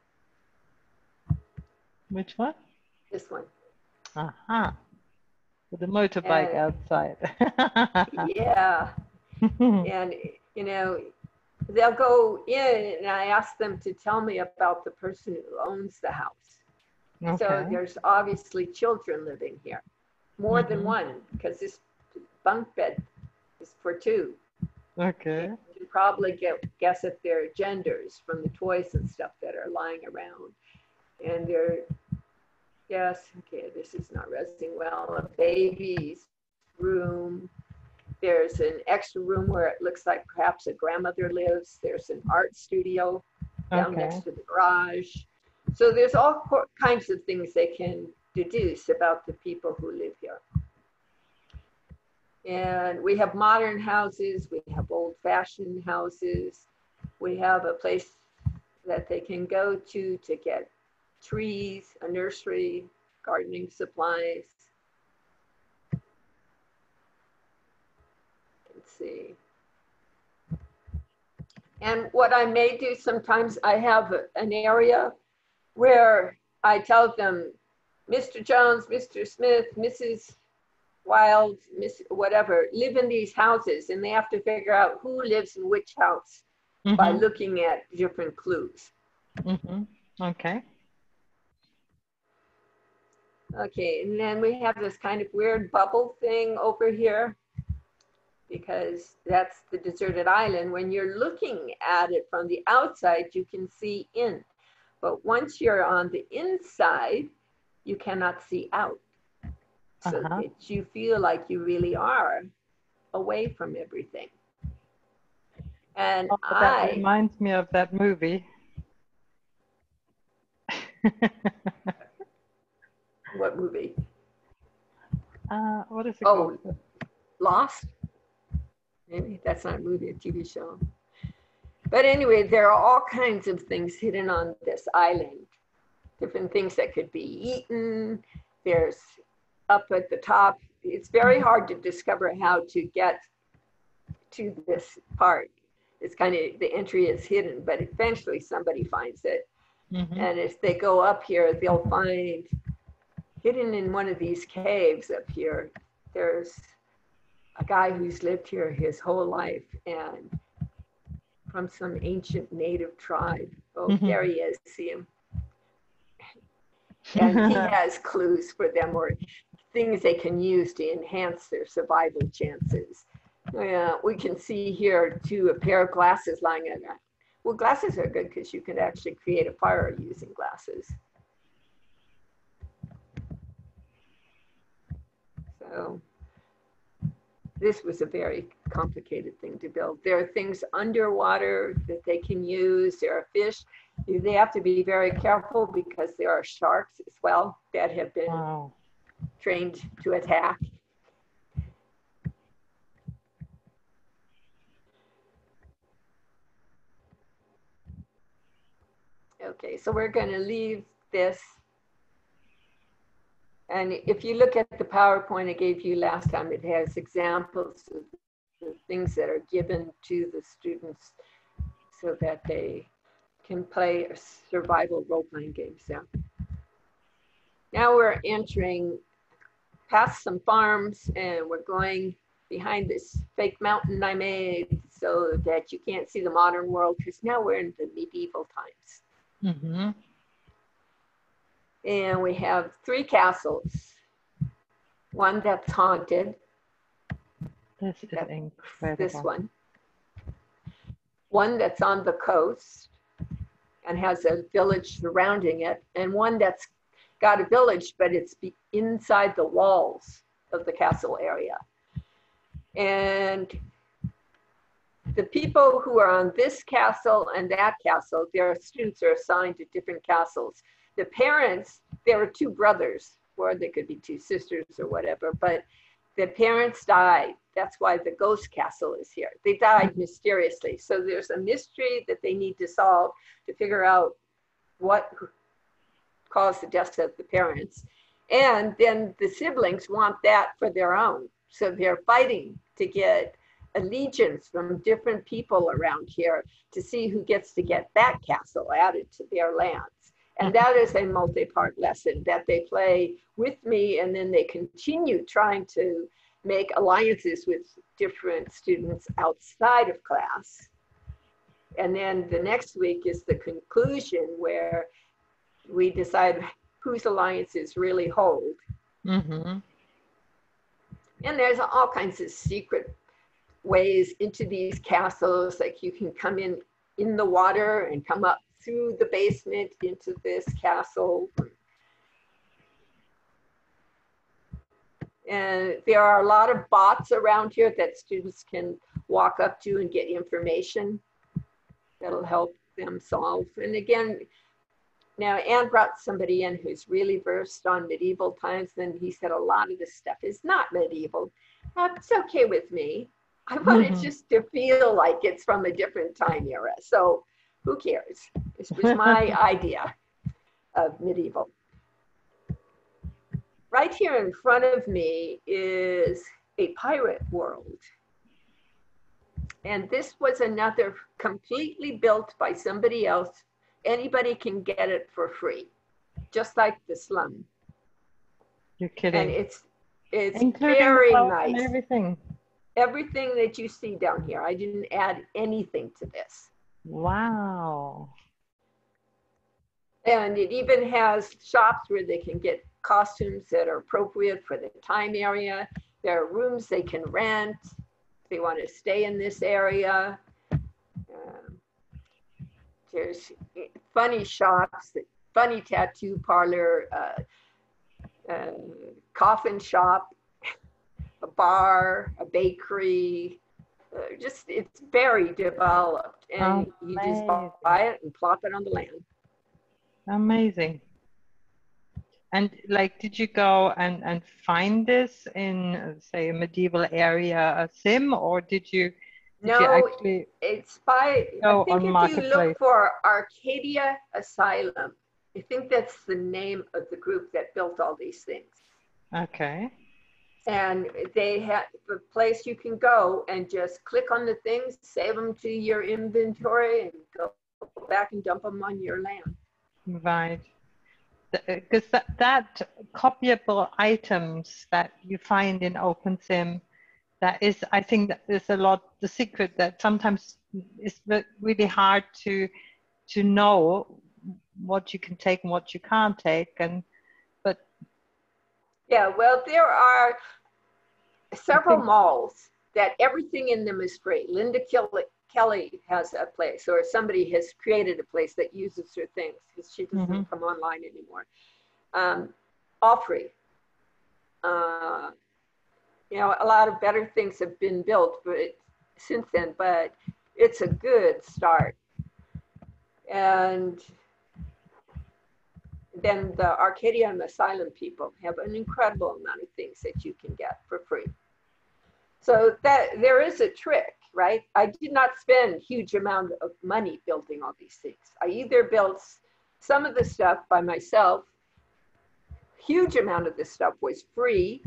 Which one? This one. Aha. With a motorbike outside. Yeah. And, you know, they'll go in and I ask them to tell me about the person who owns the house. Okay. So there's obviously children living here, more than one, because this bunk bed is for two. Okay. You can probably guess at their genders from the toys and stuff that are lying around. And they're, yes, okay, this is not resting well. A baby's room. There's an extra room where it looks like perhaps a grandmother lives. There's an art studio down next to the garage. So there's all kinds of things they can deduce about the people who live here. And we have modern houses, we have old-fashioned houses. We have a place that they can go to get trees, a nursery, gardening supplies. Let's see. And what I may do sometimes, I have an area where I tell them, Mr. Jones, Mr. Smith, Mrs. Wild, Miss whatever, live in these houses, and they have to figure out who lives in which house by looking at different clues. Okay. Okay, and then we have this kind of weird bubble thing over here, because that's the deserted island. When you're looking at it from the outside, you can see in. But once you're on the inside, you cannot see out. So that you feel like you really are away from everything. And that reminds me of that movie. What movie? What is it called? Lost? Maybe that's not a movie, a TV show. But anyway, there are all kinds of things hidden on this island. Different things that could be eaten. There's up at the top. It's very hard to discover how to get to this part. It's kind of, the entry is hidden, but eventually somebody finds it. And if they go up here, they'll find hidden in one of these caves up here, there's a guy who's lived here his whole life and from some ancient native tribe. Oh, there he is, see him? And he has clues for them or things they can use to enhance their survival chances. We can see here too, a pair of glasses lying around. Well, glasses are good because you can actually create a fire using glasses. So this was a very complicated thing to build. There are things underwater that they can use. There are fish. They have to be very careful because there are sharks as well that have been trained to attack. Okay, so we're going to leave this. And if you look at the PowerPoint I gave you last time, it has examples of the things that are given to the students so that they can play survival role-playing games there. Now we're entering past some farms and we're going behind this fake mountain I made so that you can't see the modern world, because now we're in the medieval times. Mm-hmm. And we have 3 castles. One that's haunted. This is incredible. This one. One that's on the coast and has a village surrounding it, and one that's got a village, but it's inside the walls of the castle area. And the people who are on this castle and that castle, their students are assigned to different castles. The parents, there are 2 brothers, or they could be 2 sisters or whatever, but the parents died. That's why the ghost castle is here. They died mysteriously. So there's a mystery that they need to solve to figure out what caused the deaths of the parents. And then the siblings want that for their own. So they're fighting to get allegiance from different people around here to see who gets to get that castle added to their lands. And that is a multi-part lesson that they play with me, and then they continue trying to make alliances with different students outside of class. And then the next week is the conclusion, where we decide whose alliances really hold. Mm-hmm. And there's all kinds of secret ways into these castles, like you can come in the water and come up through the basement into this castle. And there are a lot of bots around here that students can walk up to and get information that'll help them solve. And again, now Anne brought somebody in who's really versed on medieval times, and he said a lot of this stuff is not medieval. It's okay with me. I want it just to feel like it's from a different time era. So who cares? This was my idea of medieval. Right here in front of me is a pirate world. And this was another completely built by somebody else. Anybody can get it for free, just like the slum. You're kidding. And it's including very nice. And everything. Everything that you see down here. I didn't add anything to this. Wow. And it even has shops where they can get costumes that are appropriate for the time area. There are rooms they can rent if they want to stay in this area. There's funny shops, funny tattoo parlor, coffin shop, a bar, a bakery. Just, it's very developed, and you just buy it and plop it on the land. Amazing. And like, did you go and find this in, say, a medieval area, a sim, or did you actually it's by, go I on think if Marketplace? you look for Arcadia Asylum, I think that's the name of the group that built all these things. Okay. And they have a place you can go and just click on the things, save them to your inventory, and go back and dump them on your land. Right. Because that copyable items that you find in OpenSim, that is, I think that is a lot, the secret that sometimes is really hard to know what you can take and what you can't take. Yeah, well, there are several malls that everything in them is free. Linda Kelly has a place, or somebody has created a place that uses her things, because she doesn't come online anymore. All free. You know, a lot of better things have been built since then, but it's a good start. And then the Arcadia Asylum people have an incredible amount of things that you can get for free. So that there is a trick, right? I did not spend huge amount of money building all these things. I either built some of the stuff by myself, huge amount of this stuff was free,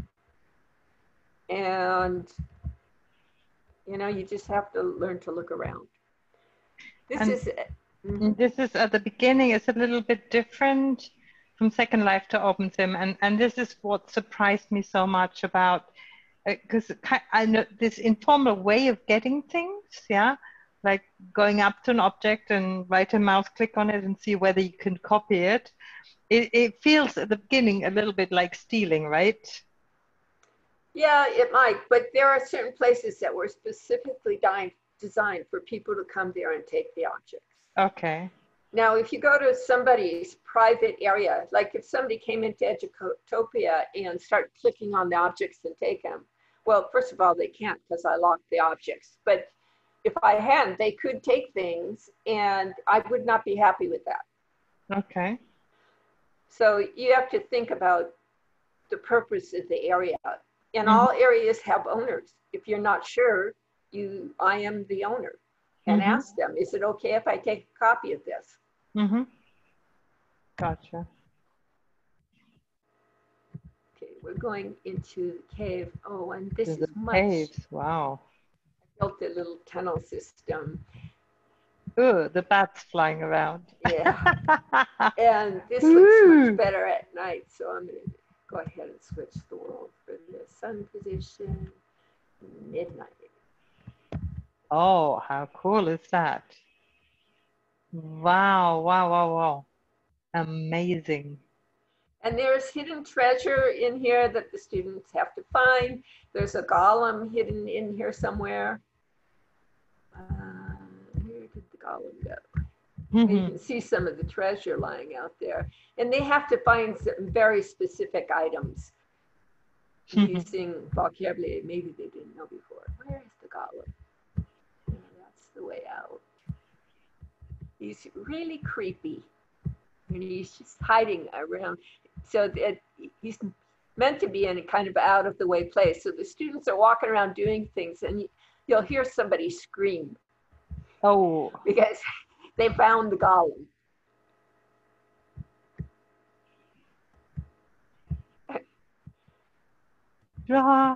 and you know, you just have to learn to look around. This is at the beginning, it's a little bit different from Second Life to OpenSim, and this is what surprised me so much about because I know this informal way of getting things, yeah, like going up to an object and right a mouse click on it and see whether you can copy it. It feels at the beginning a little bit like stealing, right? Yeah, it might, but there are certain places that were specifically designed for people to come there and take the objects. Okay. Now, if you go to somebody's private area, like if somebody came into Edutopia and start clicking on the objects and take them, well, first of all, they can't because I locked the objects. But if I hadn't, they could take things and I would not be happy with that. Okay. So you have to think about the purpose of the area. And all areas have owners. If you're not sure, I am the owner. And ask them, is it okay if I take a copy of this? Gotcha. Okay, we're going into the cave. Oh, and this is much. Caves. Wow. I built a little tunnel system. Ooh, the bats flying around. Yeah. And this looks much better at night. So I'm going to go ahead and switch the world for the sun position. Midnight. Oh, how cool is that? Wow, wow, wow, wow. Amazing. And there's hidden treasure in here that the students have to find. There's a golem hidden in here somewhere. Where did the golem go? And you can see some of the treasure lying out there. And they have to find some very specific items using vocabulary maybe they didn't know before. Where is the golem? Oh, that's the way out. He's really creepy. And he's just hiding around. So that he's meant to be in a kind of out of the way place. So the students are walking around doing things and you'll hear somebody scream. Oh. Because they found the golem. I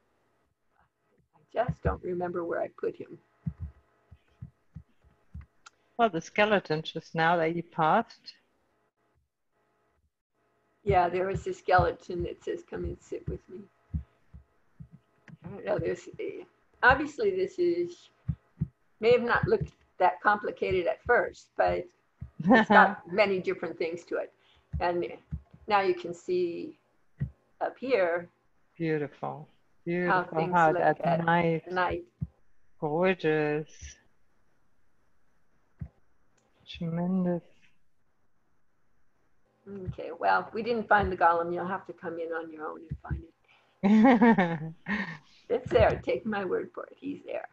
just don't remember where I put him. Well, the skeleton just now that you passed. Yeah, there was a skeleton that says, come and sit with me. I don't know, obviously this may have not looked that complicated at first, but it's got many different things to it. And now you can see up here. Beautiful. How things look at night. Gorgeous. Tremendous. Okay, well, we didn't find the golem. You'll have to come in on your own and find it. It's there. Take my word for it. He's there.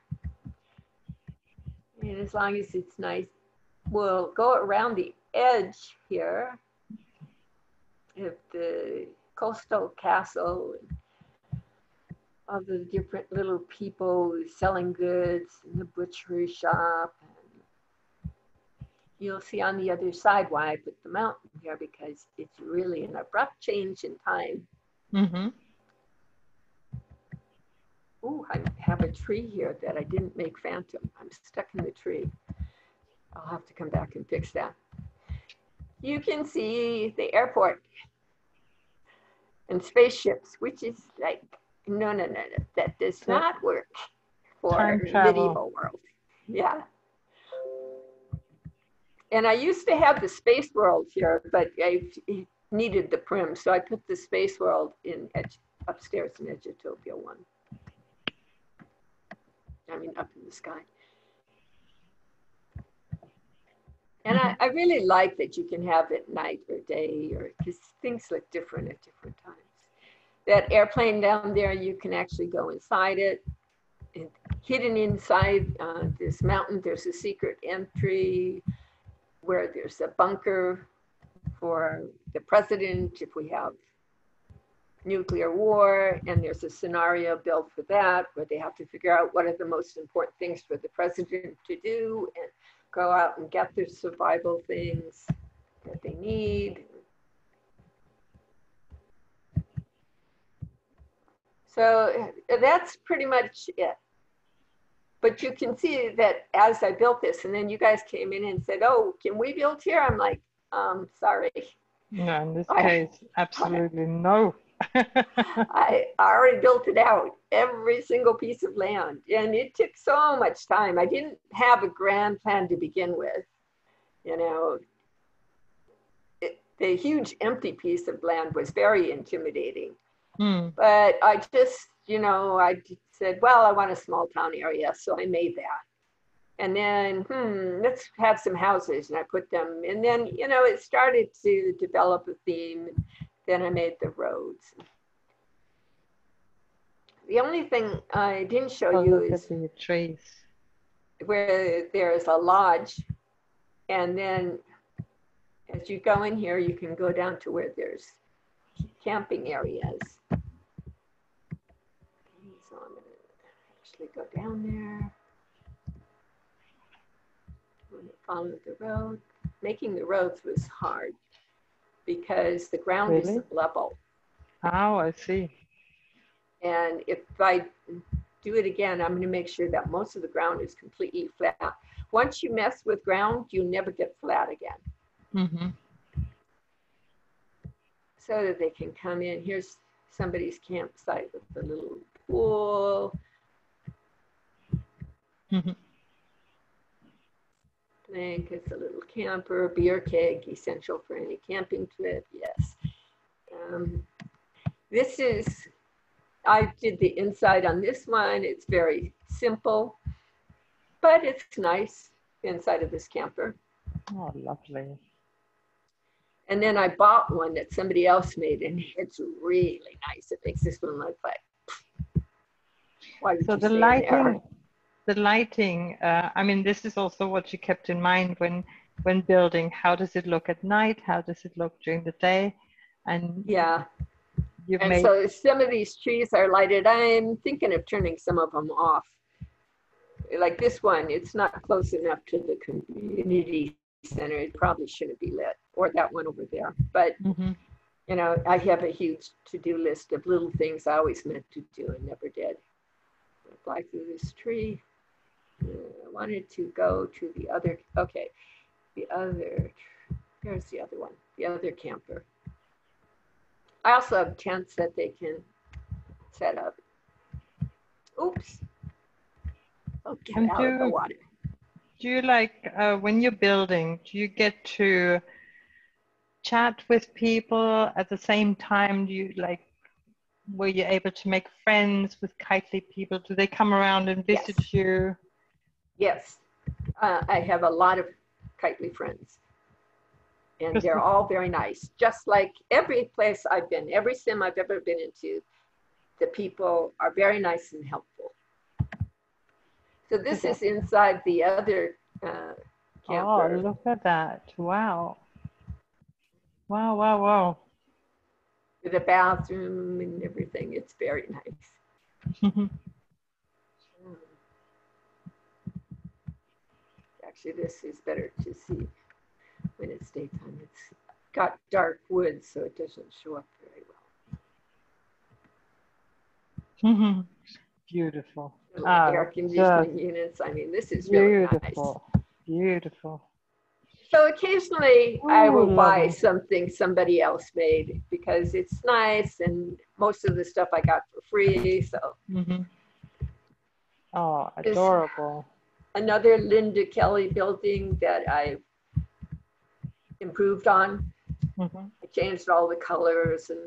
And as long as it's nice, we'll go around the edge here of the coastal castle. All the different little people selling goods in the butchery shop. And you'll see on the other side why I put the mountain here, because it's really an abrupt change in time. Oh, I have a tree here that I didn't make phantom. I'm stuck in the tree. I'll have to come back and fix that. You can see the airport and spaceships, which is like, no, that does not work for medieval world. Yeah. And I used to have the space world here, but I needed the prim, so I put the space world in upstairs in Edutopia 1. I mean, up in the sky. And I really like that you can have it night or day, or because things look different at different times. That airplane down there, you can actually go inside it. And hidden inside this mountain, there's a secret entry where there's a bunker for the president if we have nuclear war, and there's a scenario built for that where they have to figure out what are the most important things for the president to do and go out and get their survival things that they need. So that's pretty much it. But you can see that as I built this, and then you guys came in and said, oh, can we build here? I'm like, sorry. No, in this case, absolutely no. I already built it out, every single piece of land. And it took so much time. I didn't have a grand plan to begin with. You know, the huge empty piece of land was very intimidating. But I just, you know, I said, well, I want a small town area. So I made that. And then, let's have some houses. And I put them, and then, you know, it started to develop a theme. Then I made the roads. The only thing I didn't show you is the trees. Where there's a lodge. And then as you go in here, you can go down to where there's camping areas. So I'm going to actually go down there. I'm going to follow the road. Making the roads was hard because the ground isn't level. Oh, I see. And if I do it again, I'm going to make sure that most of the ground is completely flat. Once you mess with ground, you never get flat again. So that they can come in. Here's somebody's campsite with a little pool. Blankets, a little camper, beer keg, essential for any camping trip. Yes. This is, I did the inside on this one. It's very simple, but it's nice inside of this camper. Oh, lovely. And then I bought one that somebody else made, and it's really nice. It makes this one look like, why did so you the lighting, I mean, this is also what you kept in mind when building. How does it look at night? How does it look during the day? And yeah. And so some of these trees are lighted. I'm thinking of turning some of them off. Like this one, it's not close enough to the community center. It probably shouldn't be lit, or that one over there. But, you know, I have a huge to-do list of little things I always meant to do and never did. I fly through this tree. I wanted to go to the other, okay, there's the other one, the other camper. I also have tents that they can set up. Oops. Oh, get out of the water. Do you like, when you're building, do you get to chat with people at the same time? Do you like, were you able to make friends with Kitely people? Do they come around and visit you? Yes. I have a lot of Kitely friends. And they're all very nice. Just like every place I've been, every sim I've ever been into, the people are very nice and helpful. So this is inside the other camper. Oh, look at that. Wow. Wow, wow, wow. With a bathroom and everything. It's very nice. Actually, this is better to see when it's daytime. It's got dark wood, so it doesn't show up very well. Beautiful. Air conditioning units. I mean, this is really nice. Beautiful. So occasionally I will buy something somebody else made because it's nice, and most of the stuff I got for free. So. Oh, adorable. Another Linda Kelly building that I've improved on. I changed all the colors and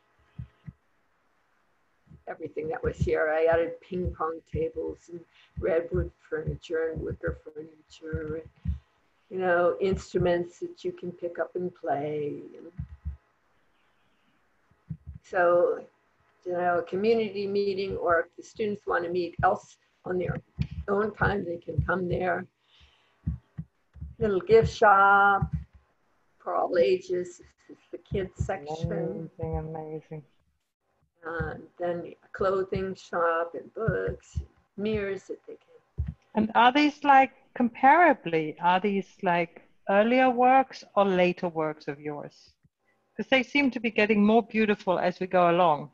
everything that was here. I added ping pong tables and redwood furniture and wicker furniture, and, you know, instruments that you can pick up and play. And so, you know, a community meeting, or if the students want to meet else on their own time, they can come there. Little gift shop for all ages. This is the kids section. Amazing. Then a clothing shop and books, mirrors that they can. And are these like comparably, are these like earlier works or later works of yours? Because they seem to be getting more beautiful as we go along.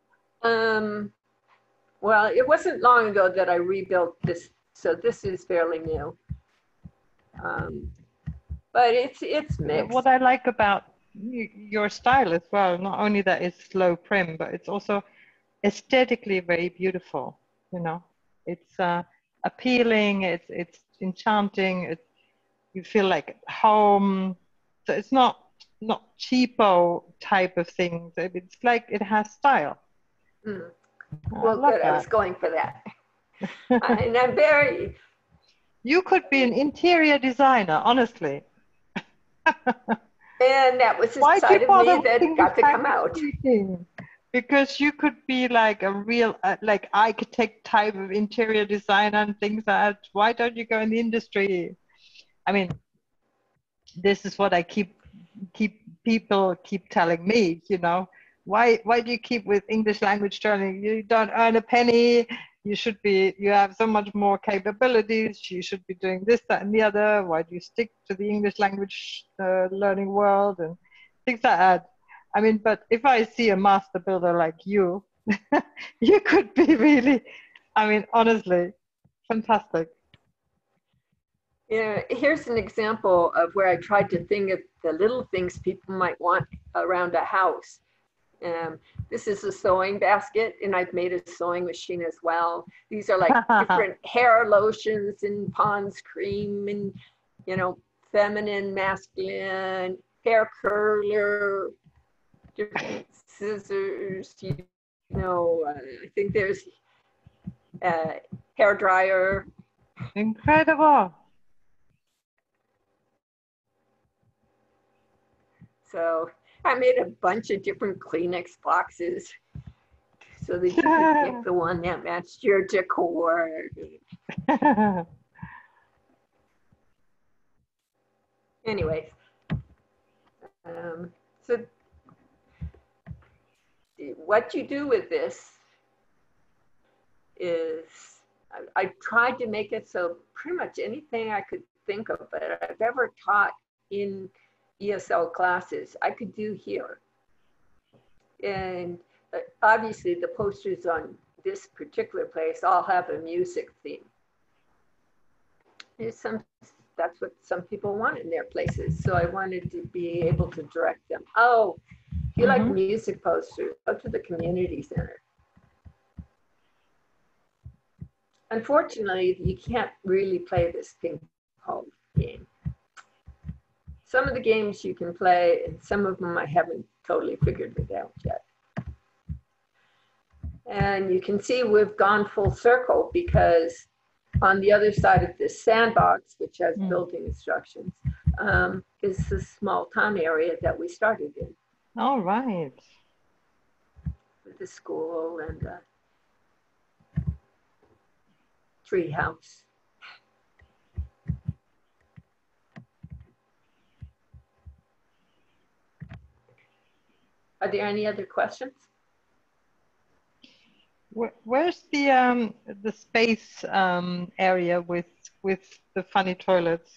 Well, it wasn't long ago that I rebuilt this, so this is fairly new. But it's mixed. What I like about your style as well. Not only that it's low prim, but it's also aesthetically very beautiful. You know, it's appealing. It's enchanting. You feel like at home. So it's not cheapo type of things. It's like it has style. Mm. Well, good. I was going for that. And I'm very... You could be an interior designer, honestly. And that was the side of me that got to come out. Because you could be like a real like architect type of interior designer and things like that. Why don't you go in the industry? I mean, this is what I people keep telling me, you know. Why do you keep with English language learning? You don't earn a penny. You have so much more capabilities. You should be doing this, that, and the other. Why do you stick to the English language learning world and things like that? I mean, but if I see a master builder like you, you could be really, I mean, honestly, fantastic. Yeah, here's an example of where I tried to think of the little things people might want around a house. This is a sewing basket, and I've made a sewing machine as well. These are like different hair lotions and Pond's cream and, you know, feminine, masculine, hair curler, different scissors, you know, I think there's hair dryer. Incredible. So I made a bunch of different Kleenex boxes so that you could pick the one that matched your decor. Anyways, so what you do with this is, I tried to make it so pretty much anything I could think of that I've ever taught in ESL classes, I could do here. And obviously the posters on this particular place all have a music theme. That's what some people want in their places. So I wanted to be able to direct them. Oh, if you like music posters, go to the community center. Unfortunately, you can't really play this ping pong game. Some of the games you can play, and some of them I haven't totally figured it out yet. And you can see we've gone full circle because on the other side of this sandbox, which has building instructions, is the small town area that we started in. All right. With the school and the tree house. Are there any other questions? Where's the space area with the funny toilets?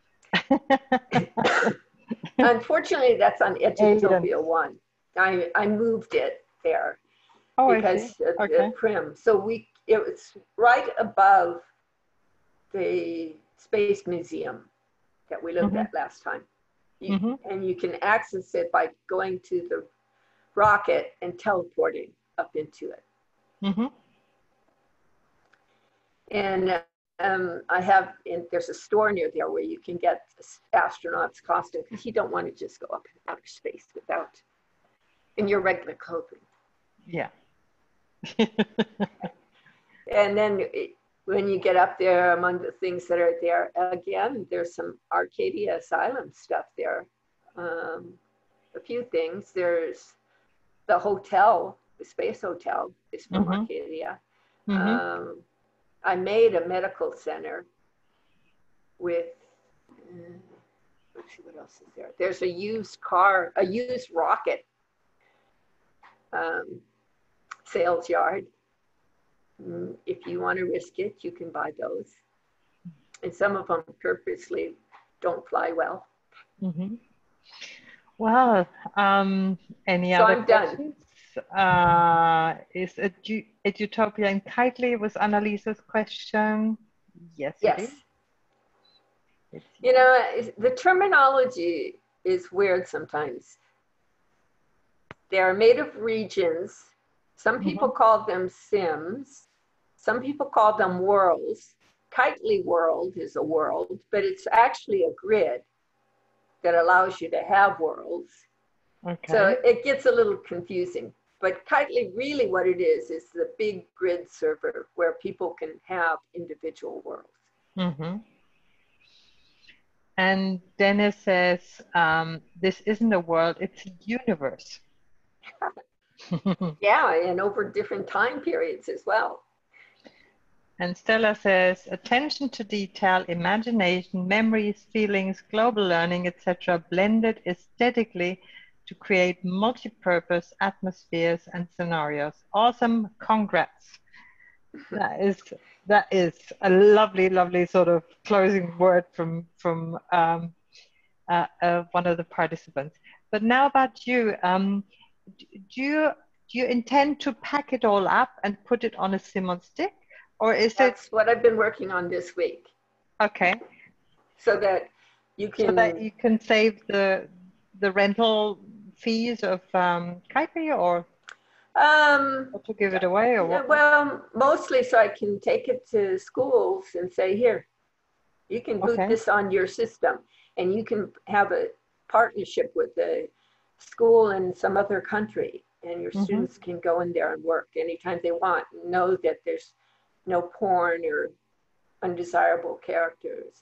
Unfortunately, that's on Edutopia 1. I moved it there because of the prim. So it was right above the Space Museum that we looked at last time. And you can access it by going to the rocket and teleporting up into it. And there's a store near there where you can get astronauts costume because you don't want to just go up in outer space without in your regular clothing. Yeah. And then when you get up there, among the things that are there, again, there's some Arcadia Asylum stuff there. A few things. There's the hotel, the Space Hotel is from Arcadia. I made a medical center with, let's see what else is there. There's a used rocket sales yard. If you want to risk it, you can buy those. And some of them purposely don't fly well. Well, any other questions? Is Edutopia in Kitely was Annalisa's question. Yes. Yes. You know, the terminology is weird sometimes. They're made of regions. Some people call them sims. Some people call them worlds. Kitely world is a world, but it's actually a grid that allows you to have worlds. Okay. So it gets a little confusing. But Kitely, really what it is the big grid server where people can have individual worlds. Mm-hmm. And Dennis says, this isn't a world, it's a universe. Yeah, and over different time periods as well. And Stella says, attention to detail, imagination, memories, feelings, global learning, etc., blended aesthetically to create multi-purpose atmospheres and scenarios. Awesome, congrats. That is a lovely, lovely sort of closing word from one of the participants. But now about you, do you intend to pack it all up and put it on a sim-on stick, or is That's what I've been working on this week. Okay. So that you can save the rental fees of Kitely, or to give it away, or what? Well, mostly so I can take it to schools and say, here, you can boot this on your system, and you can have a partnership with the school in some other country, and your students can go in there and work anytime they want, and know that there's no porn or undesirable characters.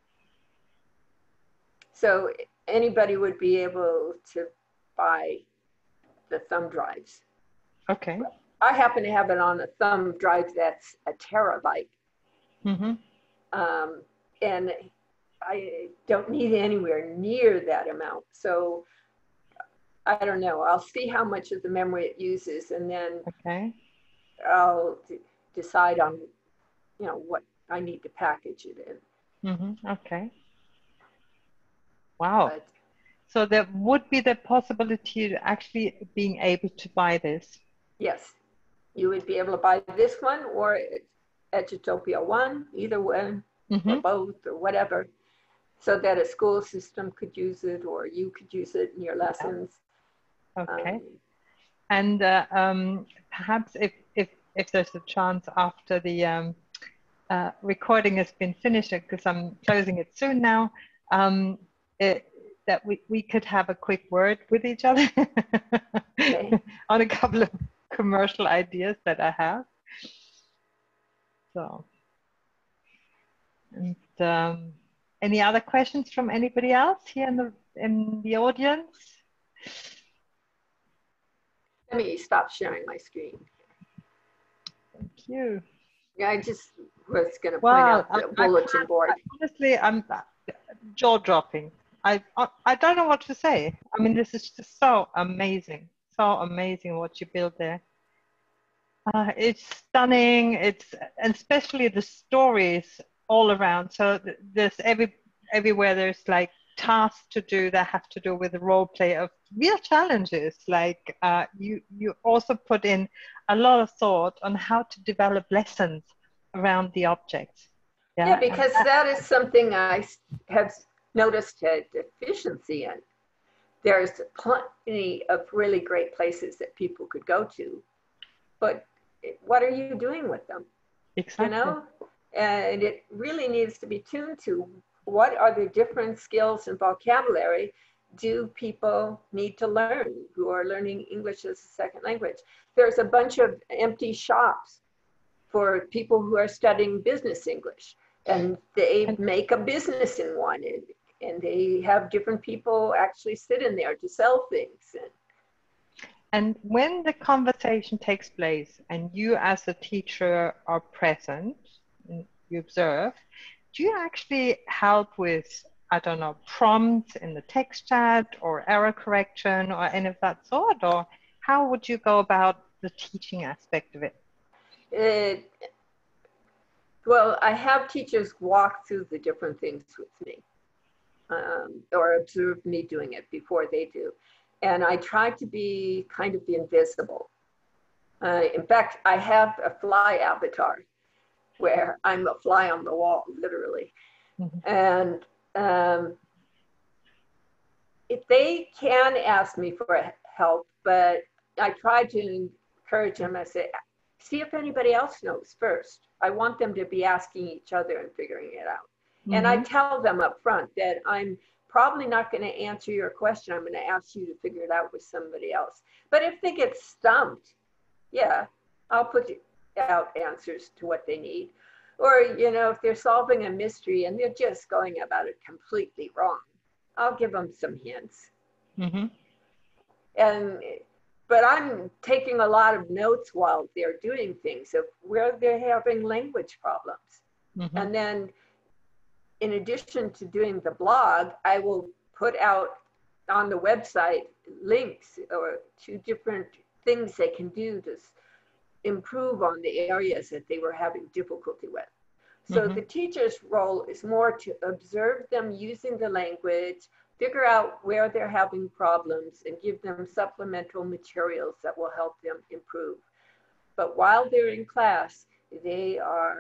So anybody would be able to buy the thumb drives. Okay. I happen to have it on a thumb drive that's a terabyte. And I don't need anywhere near that amount. So I don't know. I'll see how much of the memory it uses, and then I'll decide on, what I need to package it in. Okay. Wow. But, so there would be the possibility of actually being able to buy this. Yes, you would be able to buy this one or Edutopia 1, either one, or both, or whatever, so that a school system could use it, or you could use it in your lessons. Okay. And perhaps if there's a chance after the recording has been finished, because I'm closing it soon now, that we could have a quick word with each other on a couple of commercial ideas that I have. So, and any other questions from anybody else here in the audience? Let me stop sharing my screen. Thank you. Yeah, I just was going to point out the bulletin board. Honestly, I'm jaw-dropping. I don't know what to say. I mean, this is just so amazing what you built there. It's stunning. And especially the stories all around. So there's everywhere there's like tasks to do that have to do with the role play of real challenges. Like you also put in a lot of thought on how to develop lessons around the objects. Yeah, because that is something I have noticed a deficiency in. There's plenty of really great places that people could go to, but what are you doing with them? Exactly. And it really needs to be tuned to what are the different skills and vocabulary do people need to learn who are learning English as a second language. There's a bunch of empty shops for people who are studying business English, and they make a business in one, and they have different people actually sit in there to sell things. And when the conversation takes place and you as a teacher are present, and you observe, do you actually help with, I don't know, prompts in the text chat or error correction or any of that sort? Or how would you go about the teaching aspect of it? Well, I have teachers walk through the different things with me or observe me doing it before they do. And I try to be kind of invisible. In fact, I have a fly avatar where I'm a fly on the wall, literally. And if they can ask me for help, but I try to encourage them. I say, see if anybody else knows first. I want them to be asking each other and figuring it out. Mm-hmm. And I tell them up front that I'm probably not going to answer your question. I'm going to ask you to figure it out with somebody else. But if they get stumped, yeah, I'll put out answers to what they need. Or, you know, if they're solving a mystery and they're just going about it completely wrong, I'll give them some hints. Mm-hmm. But I'm taking a lot of notes while they're doing things of where they're having language problems. Mm-hmm. And then in addition to doing the blog, I will put out on the website links or to different things they can do to improve on the areas that they were having difficulty with. So mm-hmm. the teacher's role is more to observe them using the language, figure out where they're having problems, and give them supplemental materials that will help them improve. But while they're in class, they are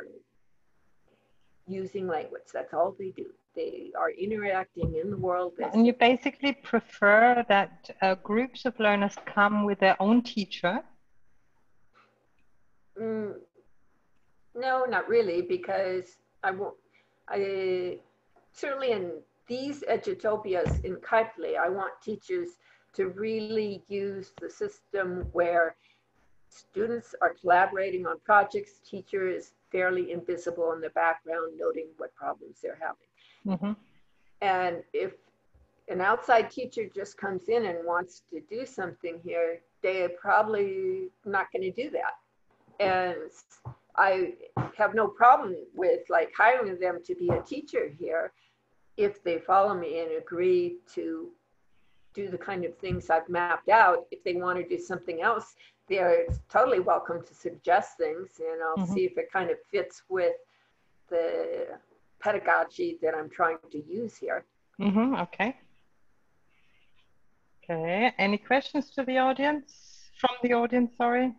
using language. That's all they do. They are interacting in the world. And you basically prefer that groups of learners come with their own teacher? No, not really, because I certainly in these Edutopias in Kitely, I want teachers to really use the system where students are collaborating on projects. Teacher is fairly invisible in the background, noting what problems they're having. Mm-hmm. And if an outside teacher just comes in and wants to do something here, they're probably not going to do that. And I have no problem with like hiring them to be a teacher here if they follow me and agree to do the kind of things I've mapped out. If they want to do something else, they're totally welcome to suggest things, and I'll mm-hmm. see if it kind of fits with the pedagogy that I'm trying to use here. Mm-hmm. Okay. Okay. Any questions to the audience? From the audience, sorry.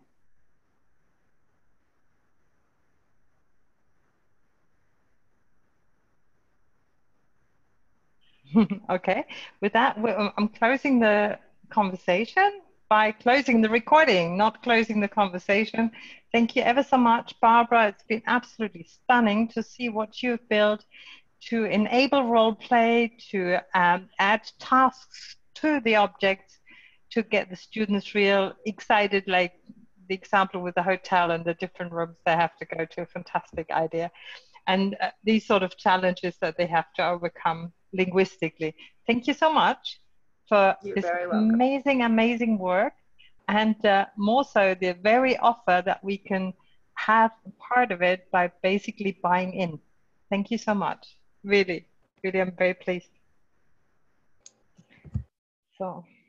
Okay. With that, I'm closing the conversation by closing the recording, not closing the conversation. Thank you ever so much, Barbara. It's been absolutely stunning to see what you've built to enable role play, to add tasks to the objects, to get the students real excited, like the example with the hotel and the different rooms they have to go to. A fantastic idea. And these sort of challenges that they have to overcome linguistically. Thank you so much for this amazing, amazing work. And more so, the very offer that we can have part of it by basically buying in. Thank you so much. Really, really, I'm very pleased. So.